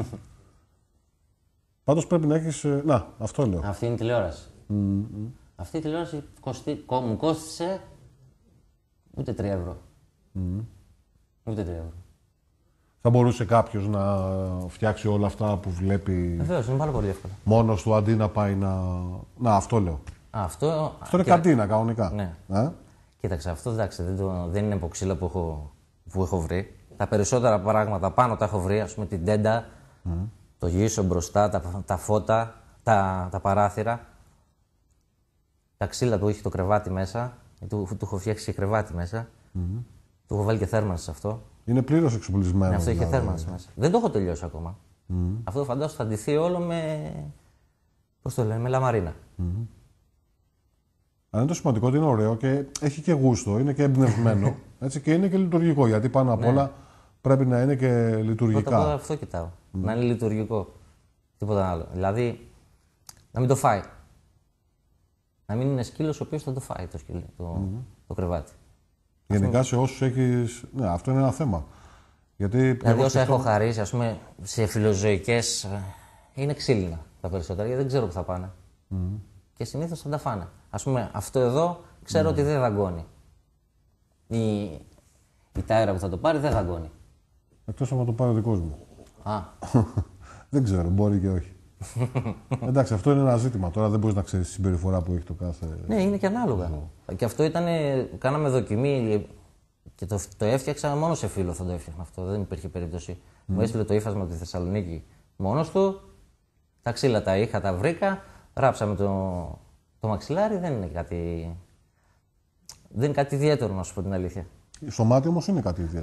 Πάντως πρέπει να έχεις... Να, αυτό λέω. Αυτή είναι η τηλεόραση. Mm-hmm. Αυτή η τηλεόραση κοστι... μου κόστησε ούτε τρία ευρώ. Mm. Ούτε τρία ευρώ. Θα μπορούσε κάποιος να φτιάξει όλα αυτά που βλέπει... Βεβαίως, είναι πάρα πολύ εύκολο. Μόνος του, αντί να πάει να... Να, αυτό λέω. Α, αυτό... Αυτό είναι καντίνα, κανονικά. Ναι. Ε? Κοίταξε, αυτό εντάξει, δεν, το... δεν είναι υποξύλα που έχω... που έχω βρει. Τα περισσότερα πράγματα πάνω τα έχω βρει, ας πούμε την τέντα, mm. το γύσο μπροστά, τα, τα φώτα, τα, τα παράθυρα. Τα ξύλα του έχει το κρεβάτι μέσα, του, του έχω φτιάξει και κρεβάτι μέσα. Mm. Του έχω βάλει και θέρμανση σε αυτό. Είναι πλήρως εξοπλισμένο. Ναι, αυτό είχε δηλαδή. θέρμανση μέσα. Δεν το έχω τελειώσει ακόμα. Mm. Αυτό φαντάζομαι θα ντυθεί όλο με. Πώς το λένε, με λαμαρίνα. Mm. Αλλά είναι το σημαντικό ότι είναι ωραίο και έχει και γούστο, είναι και εμπνευσμένο έτσι, και είναι και λειτουργικό. Γιατί πάνω απ' ναι. όλα πρέπει να είναι και λειτουργικά. Πρώτα απ' όλα αυτό κοιτάω. Mm. Να είναι λειτουργικό. Τίποτα άλλο. Δηλαδή να μην το φάει. Να μην είναι σκύλος ο οποίος θα το φάει το, σκύλο, το, mm. το κρεβάτι. Γενικά αυτό... σε όσους έχεις. Ναι, αυτό είναι ένα θέμα. Γιατί δηλαδή όσα έχω χαρίσει, ας πούμε, σε φιλοζωικές είναι ξύλινα τα περισσότερα γιατί δεν ξέρω που θα πάνε. Mm. Και συνήθως θα τα φάνε. Ας πούμε, αυτό εδώ ξέρω mm. ότι δεν δαγκώνει. Η, η τάιρα που θα το πάρει δεν δαγκώνει. Εκτός από το πάρει ο δικός μου. Α. Δεν ξέρω, μπορεί και όχι. Εντάξει, αυτό είναι ένα ζήτημα. Τώρα δεν μπορείς να ξέρεις τη συμπεριφορά που έχει το κάθε. Ναι, είναι και ανάλογα. Mm. Και αυτό ήταν. Κάναμε δοκιμή και το, το έφτιαξα μόνο σε φίλο θα το έφτιαχνα αυτό. Δεν υπήρχε περίπτωση. Mm. Μου έστειλε το ύφασμα από τη Θεσσαλονίκη μόνος του. Τα ξύλα τα είχα, τα βρήκα. Ράψαμε το, το μαξιλάρι. Δεν είναι κάτι. Δεν είναι κάτι ιδιαίτερο, να σου πω την αλήθεια. Στο μάτι όμως είναι κάτι ιδιαίτερο. Ναι.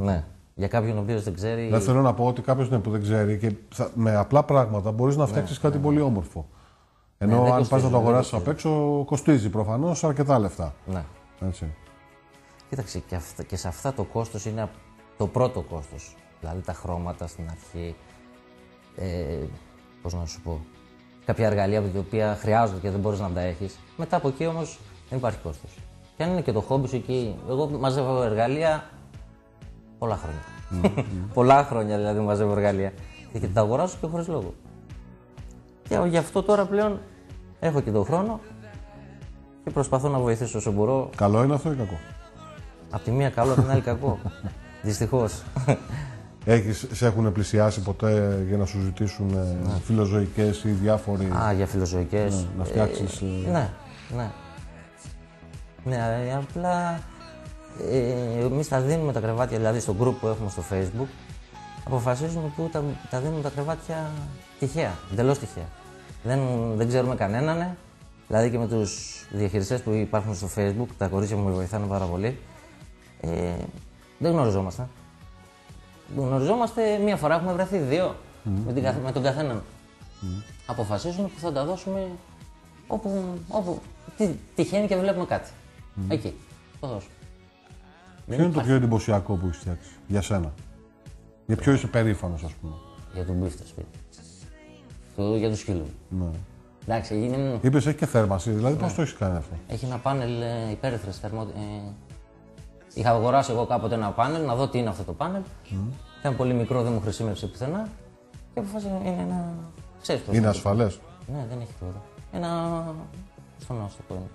Για κάποιον ο οποίος δεν ξέρει. Δεν θέλω να πω ότι κάποιος ναι, που δεν ξέρει και θα, με απλά πράγματα μπορείς να φτιάξεις ναι, κάτι ναι, πολύ ναι. όμορφο. Ενώ ναι, αν πας να το αγοράσεις απ' έξω, κοστίζει προφανώς αρκετά λεφτά. Ναι. Έτσι. Κοίταξε, και, αυτά, και σε αυτά το κόστος είναι το πρώτο κόστος. Δηλαδή τα χρώματα στην αρχή. Ε, πώς να σου πω. Κάποια εργαλεία τα οποία χρειάζονται και δεν μπορείς να τα έχεις. Μετά από εκεί όμως δεν υπάρχει κόστος. Και αν είναι και το χόμπι σου εκεί. Εγώ μαζεύω εργαλεία πολλά χρόνια. Mm-hmm. πολλά χρόνια δηλαδή μαζεύω εργαλεία. Και τα αγοράζω και χωρίς λόγο. Και γι' αυτό τώρα πλέον έχω και τον χρόνο και προσπαθώ να βοηθήσω όσο μπορώ. Καλό είναι αυτό ή κακό? Απ' τη μία καλό, απ' την άλλη κακό. Δυστυχώς. Έχεις, σε έχουν πλησιάσει ποτέ για να σου ζητήσουν ναι. φιλοζωικές ή διάφοροι... Α, για φιλοζωικές. Ναι, να φτιάξεις... Ε, ναι, ναι. Ναι, απλά ε, εμείς τα δίνουμε τα κρεβάτια, δηλαδή στο group που έχουμε στο Facebook, αποφασίζουμε που τα, τα δίνουμε τα κρεβάτια τυχαία, εντελώς τυχαία. Δεν, δεν ξέρουμε κανέναν, ναι. Δηλαδή και με τους διαχειριστές που υπάρχουν στο Facebook, τα κορίτσια μου με βοηθάνε πάρα πολύ, ε, δεν γνωριζόμαστε. Γνωριζόμαστε μία φορά, έχουμε βρεθεί δύο mm. με, την, με τον καθέναν. Mm. Αποφασίζουμε που θα τα δώσουμε όπου, όπου τι, τυχαίνει και βλέπουμε κάτι. Mm. Εκεί, το δώσουμε. Ποιο είναι το πιο εντυπωσιακό που έχεις φτιάξει για σένα? Για ποιο είσαι περήφανος, ας πούμε? Για τον μπιφ στο σπίτι. Το, για το σκύλο. Ναι. Εντάξει, είναι... Είπες έχει και θέρμανση, δηλαδή ναι. πώς το έχεις κάνει αυτό? Έχει ένα πάνελ ε, υπέρυθρες θερμο... Ε, είχα αγοράσει εγώ κάποτε ένα πάνελ, να δω τι είναι αυτό το πάνελ. Mm. Ήταν πολύ μικρό, δεν μου χρησιμεύσε πουθενά. Και αποφάσισα είναι ένα... Ξέρεις πώς είναι ασφαλές? Ναι, δεν έχει τίποτα. Ένα... στον να το πω είναι.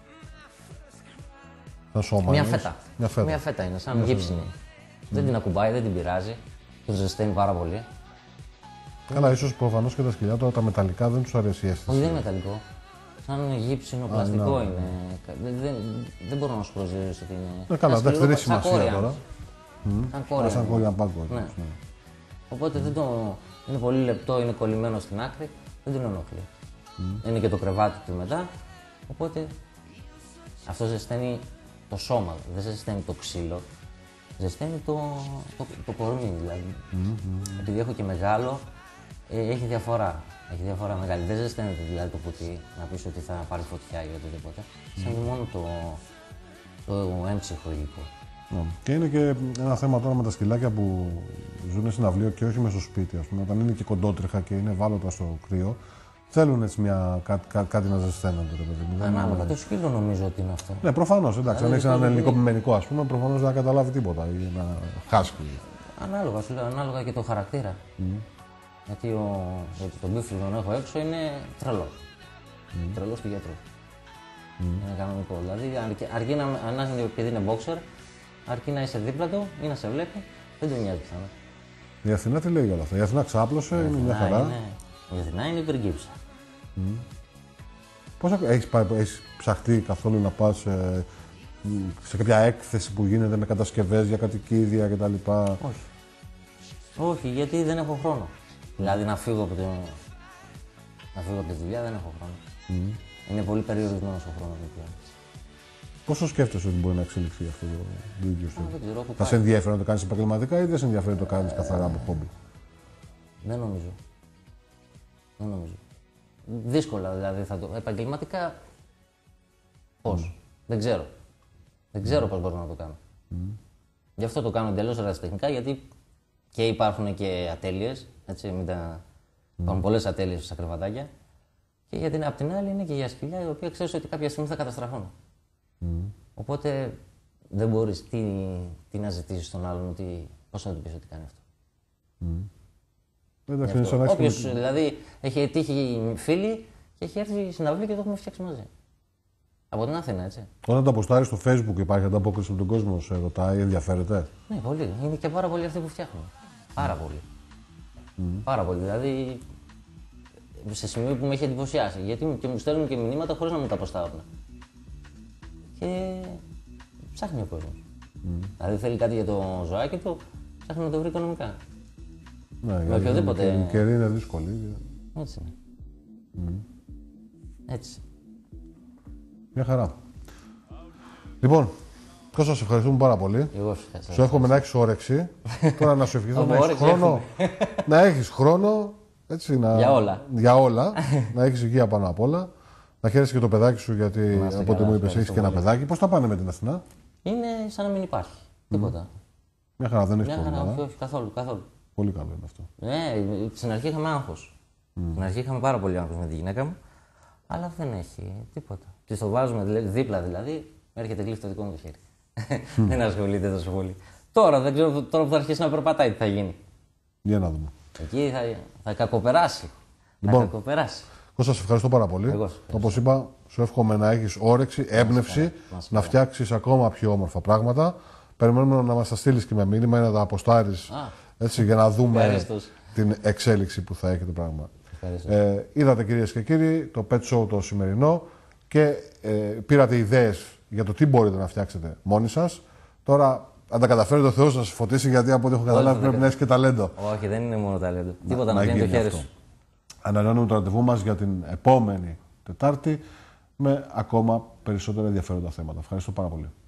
Τα σώμα Μια είναι. φέτα. Μια φέτα. Μια φέτα είναι, σαν γύψινη. Mm. Δεν την ακουμπάει, δεν την πειράζει. Τον ζεσταίνει πάρα πολύ. Καλά, ίσως προφανώς και τα σκυλιά τώρα τα μεταλλικά δεν τους αρέσει η αίσθηση. Όχι, δεν είναι μεταλλικό. Σαν γύψινο πλαστικό Α, ναι. είναι. Δεν, δεν, δεν μπορώ να σου προσδιορίσω ότι είναι. Ναι, καλά, εντάξει, δεν έχει σημασία τώρα. Σαν κόρια. Σαν κόρια πάγκο. Ναι. Ναι. Οπότε δεν το, είναι πολύ λεπτό, είναι κολλημένο στην άκρη, δεν τον ενοχλεί. Mm. Είναι και το κρεβάτι του μετά. Οπότε αυτό ζεσταίνει το σώμα, δεν ζεσταίνει το ξύλο. Ζεσταίνει το, το, το κορμί δηλαδή. Mm-hmm. Επειδή έχω και μεγάλο, ε, έχει διαφορά. Έχει διαφορά μεγάλη. Δεν ζεσταίνεται δηλαδή το κουτί να πεις ότι θα πάρει φωτιά ή οτιδήποτε. Mm. Σαν μόνο το, το έμψυχο υλικό. Yeah. Και είναι και ένα θέμα τώρα με τα σκυλάκια που ζουν στην αυλίο και όχι μέσα στο σπίτι. Ας πούμε. Όταν είναι και κοντότριχα και είναι ευάλωτα στο κρύο, θέλουν έτσι μια, κά, κά, κάτι να ζεσταίνονται. Ανάλογα είναι... το σκύλο νομίζω ότι είναι αυτό. Ναι, προφανώς. Εντάξει, δηλαδή, αν έχει έναν ελληνικό πιμενικό, ας πούμε, προφανώς δεν θα καταλάβει τίποτα ή ένα χάσκι. Ανάλογα, σου λέω, ανάλογα και το χαρακτήρα. Mm. Γιατί, ο, γιατί τον μπίφιλ τον έχω έξω είναι τρελός. Mm. Τρελός του γιατρού. Mm. Είναι κανονικό. Δηλαδή, αρκεί, αρκεί να, αν επειδή είναι boxer, αρκεί να είσαι δίπλα του ή να σε βλέπει, δεν του νοιάζει πιθανά. Η Αθηνά τι λέει για όλα αυτά? Η Αθηνά ξάπλωσε, είναι μια χαρά. Είναι, η Αθηνά είναι υπεργκύψη. Mm. Πώς έχεις, έχεις ψαχτεί καθόλου να πας ε, σε κάποια έκθεση που γίνεται με κατασκευές για κατοικίδια κτλ? Όχι. Όχι, γιατί δεν έχω χρόνο. Δηλαδή να φύγω από, το... να φύγω από τη δουλειά δεν έχω χρόνο. Mm. Είναι πολύ περιορισμένος ο χρόνος μου πλέον. Πόσο σκέφτεσαι ότι μπορεί να εξελιχθεί αυτό το, το ίδιο σου? Δεν ξέρω, θα σε ενδιαφέρει να το κάνεις επαγγελματικά ή δεν σε ενδιαφέρει να το κάνεις καθαρά από χόμπι? Δεν νομίζω. Δεν νομίζω. Δύσκολα δηλαδή θα το... Επαγγελματικά πώς. Mm. Δεν ξέρω. Δεν ξέρω mm. πώς μπορώ να το κάνω. Mm. Γι' αυτό το κάνω εντελώς ερασιτεχνικά, γιατί και υπάρχουν και ατέλειες, έτσι, μην τα... mm. υπάρχουν πολλές ατέλειες στα κρεβατάκια. Και γιατί απ' την άλλη είναι και για σκυλιά, η οποία ξέρεις ότι κάποια στιγμή θα καταστραφούν. Mm. Οπότε δεν μπορείς τι, τι να ζητήσεις στον άλλον, ότι, πώς να του πεις ότι κάνει αυτό. Mm. Εντάξει, όποιος και... δηλαδή έχει τύχει φίλοι και έχει έρθει στην αυλή και το έχουμε φτιάξει μαζί. Από την Αθήνα, έτσι. Όταν το αποστάρεις στο Facebook υπάρχει ανταπόκριση από τον κόσμο, σε ρωτάει, ενδιαφέρεται? Ναι, πολύ. Είναι και πάρα πολλοί αυτοί που φτιάχνουν. Πάρα πολύ. Mm. Πάρα πολύ. Δηλαδή σε σημείο που με έχει εντυπωσιάσει. Γιατί και μου στέλνουν και μηνύματα χωρίς να μου τα αποστάρουν. Και ψάχνει ο κόσμος. Mm. Δηλαδή θέλει κάτι για το ζωάκι του, ψάχνει να το βρει οικονομικά. Ναι, με οποιοδήποτε. Η καιρή είναι δύσκολη. Έτσι είναι. Mm. Έτσι. Μια χαρά. Λοιπόν, Κώστα, σε ευχαριστούμε πάρα πολύ. Εγώ σου ευχαριστώ. Σου εύχομαι να έχεις όρεξη. Τώρα να σου ευχηθώ να έχεις Όρεξη χρόνο. να έχεις χρόνο. Έτσι, να... Για όλα. Για όλα. να έχεις υγεία πάνω απ' όλα. Να χαίρεσαι και το παιδάκι σου, γιατί από ό,τι μου είπες έχεις και ένα παιδάκι. Πώς τα πάνε με την Αθηνά? Είναι σαν να μην υπάρχει. Mm. Τίποτα. Μια χαρά, δεν έχει Μια πρόβλημα. χαρά, ε? όχι, όχι, καθόλου, καθόλου. Πολύ καλό είναι αυτό. Ναι, στην αρχή είχαμε άγχος. Mm. Στην αρχή είχαμε πάρα πολύ άγχος με τη γυναίκα μου, αλλά δεν έχει τίποτα. Τη το βάζουμε δηλαδή, δίπλα δηλαδή, έρχεται κλείσει το δικό μου το χέρι. Mm. δεν ασχολείται τόσο πολύ. Τώρα δεν ξέρω, τώρα που θα αρχίσει να περπατάει τι θα γίνει. Για να δούμε. Εκεί θα, θα κακοπεράσει. Λοιπόν, θα κακοπεράσει. Κώστα, σε ευχαριστώ πάρα πολύ. Όπως είπα, σου εύχομαι να έχεις όρεξη, έμπνευση, να φτιάξεις ακόμα πιο όμορφα πράγματα. Περιμένουμε να μας τα στείλεις και με μήνυμα ή να τα αποστάρεις έτσι, για να δούμε Ευχαριστώς. την εξέλιξη που θα έχει το πράγμα. Ε, είδατε, κυρίες και κύριοι, το Pet Show το σημερινό και ε, πήρατε ιδέες για το τι μπορείτε να φτιάξετε μόνοι σας. Τώρα, αν τα καταφέρετε, ο Θεός να σας φωτίσει, γιατί από ό,τι έχω καταλάβει πρέπει να έχεις και ταλέντο. Όχι, δεν είναι μόνο ταλέντο. Τίποτα να βγαίνει το χέρι σου. Ανανεώνουμε το ραντεβού μας για την επόμενη Τετάρτη με ακόμα περισσότερα ενδιαφέροντα θέματα. Ευχαριστώ πάρα πολύ.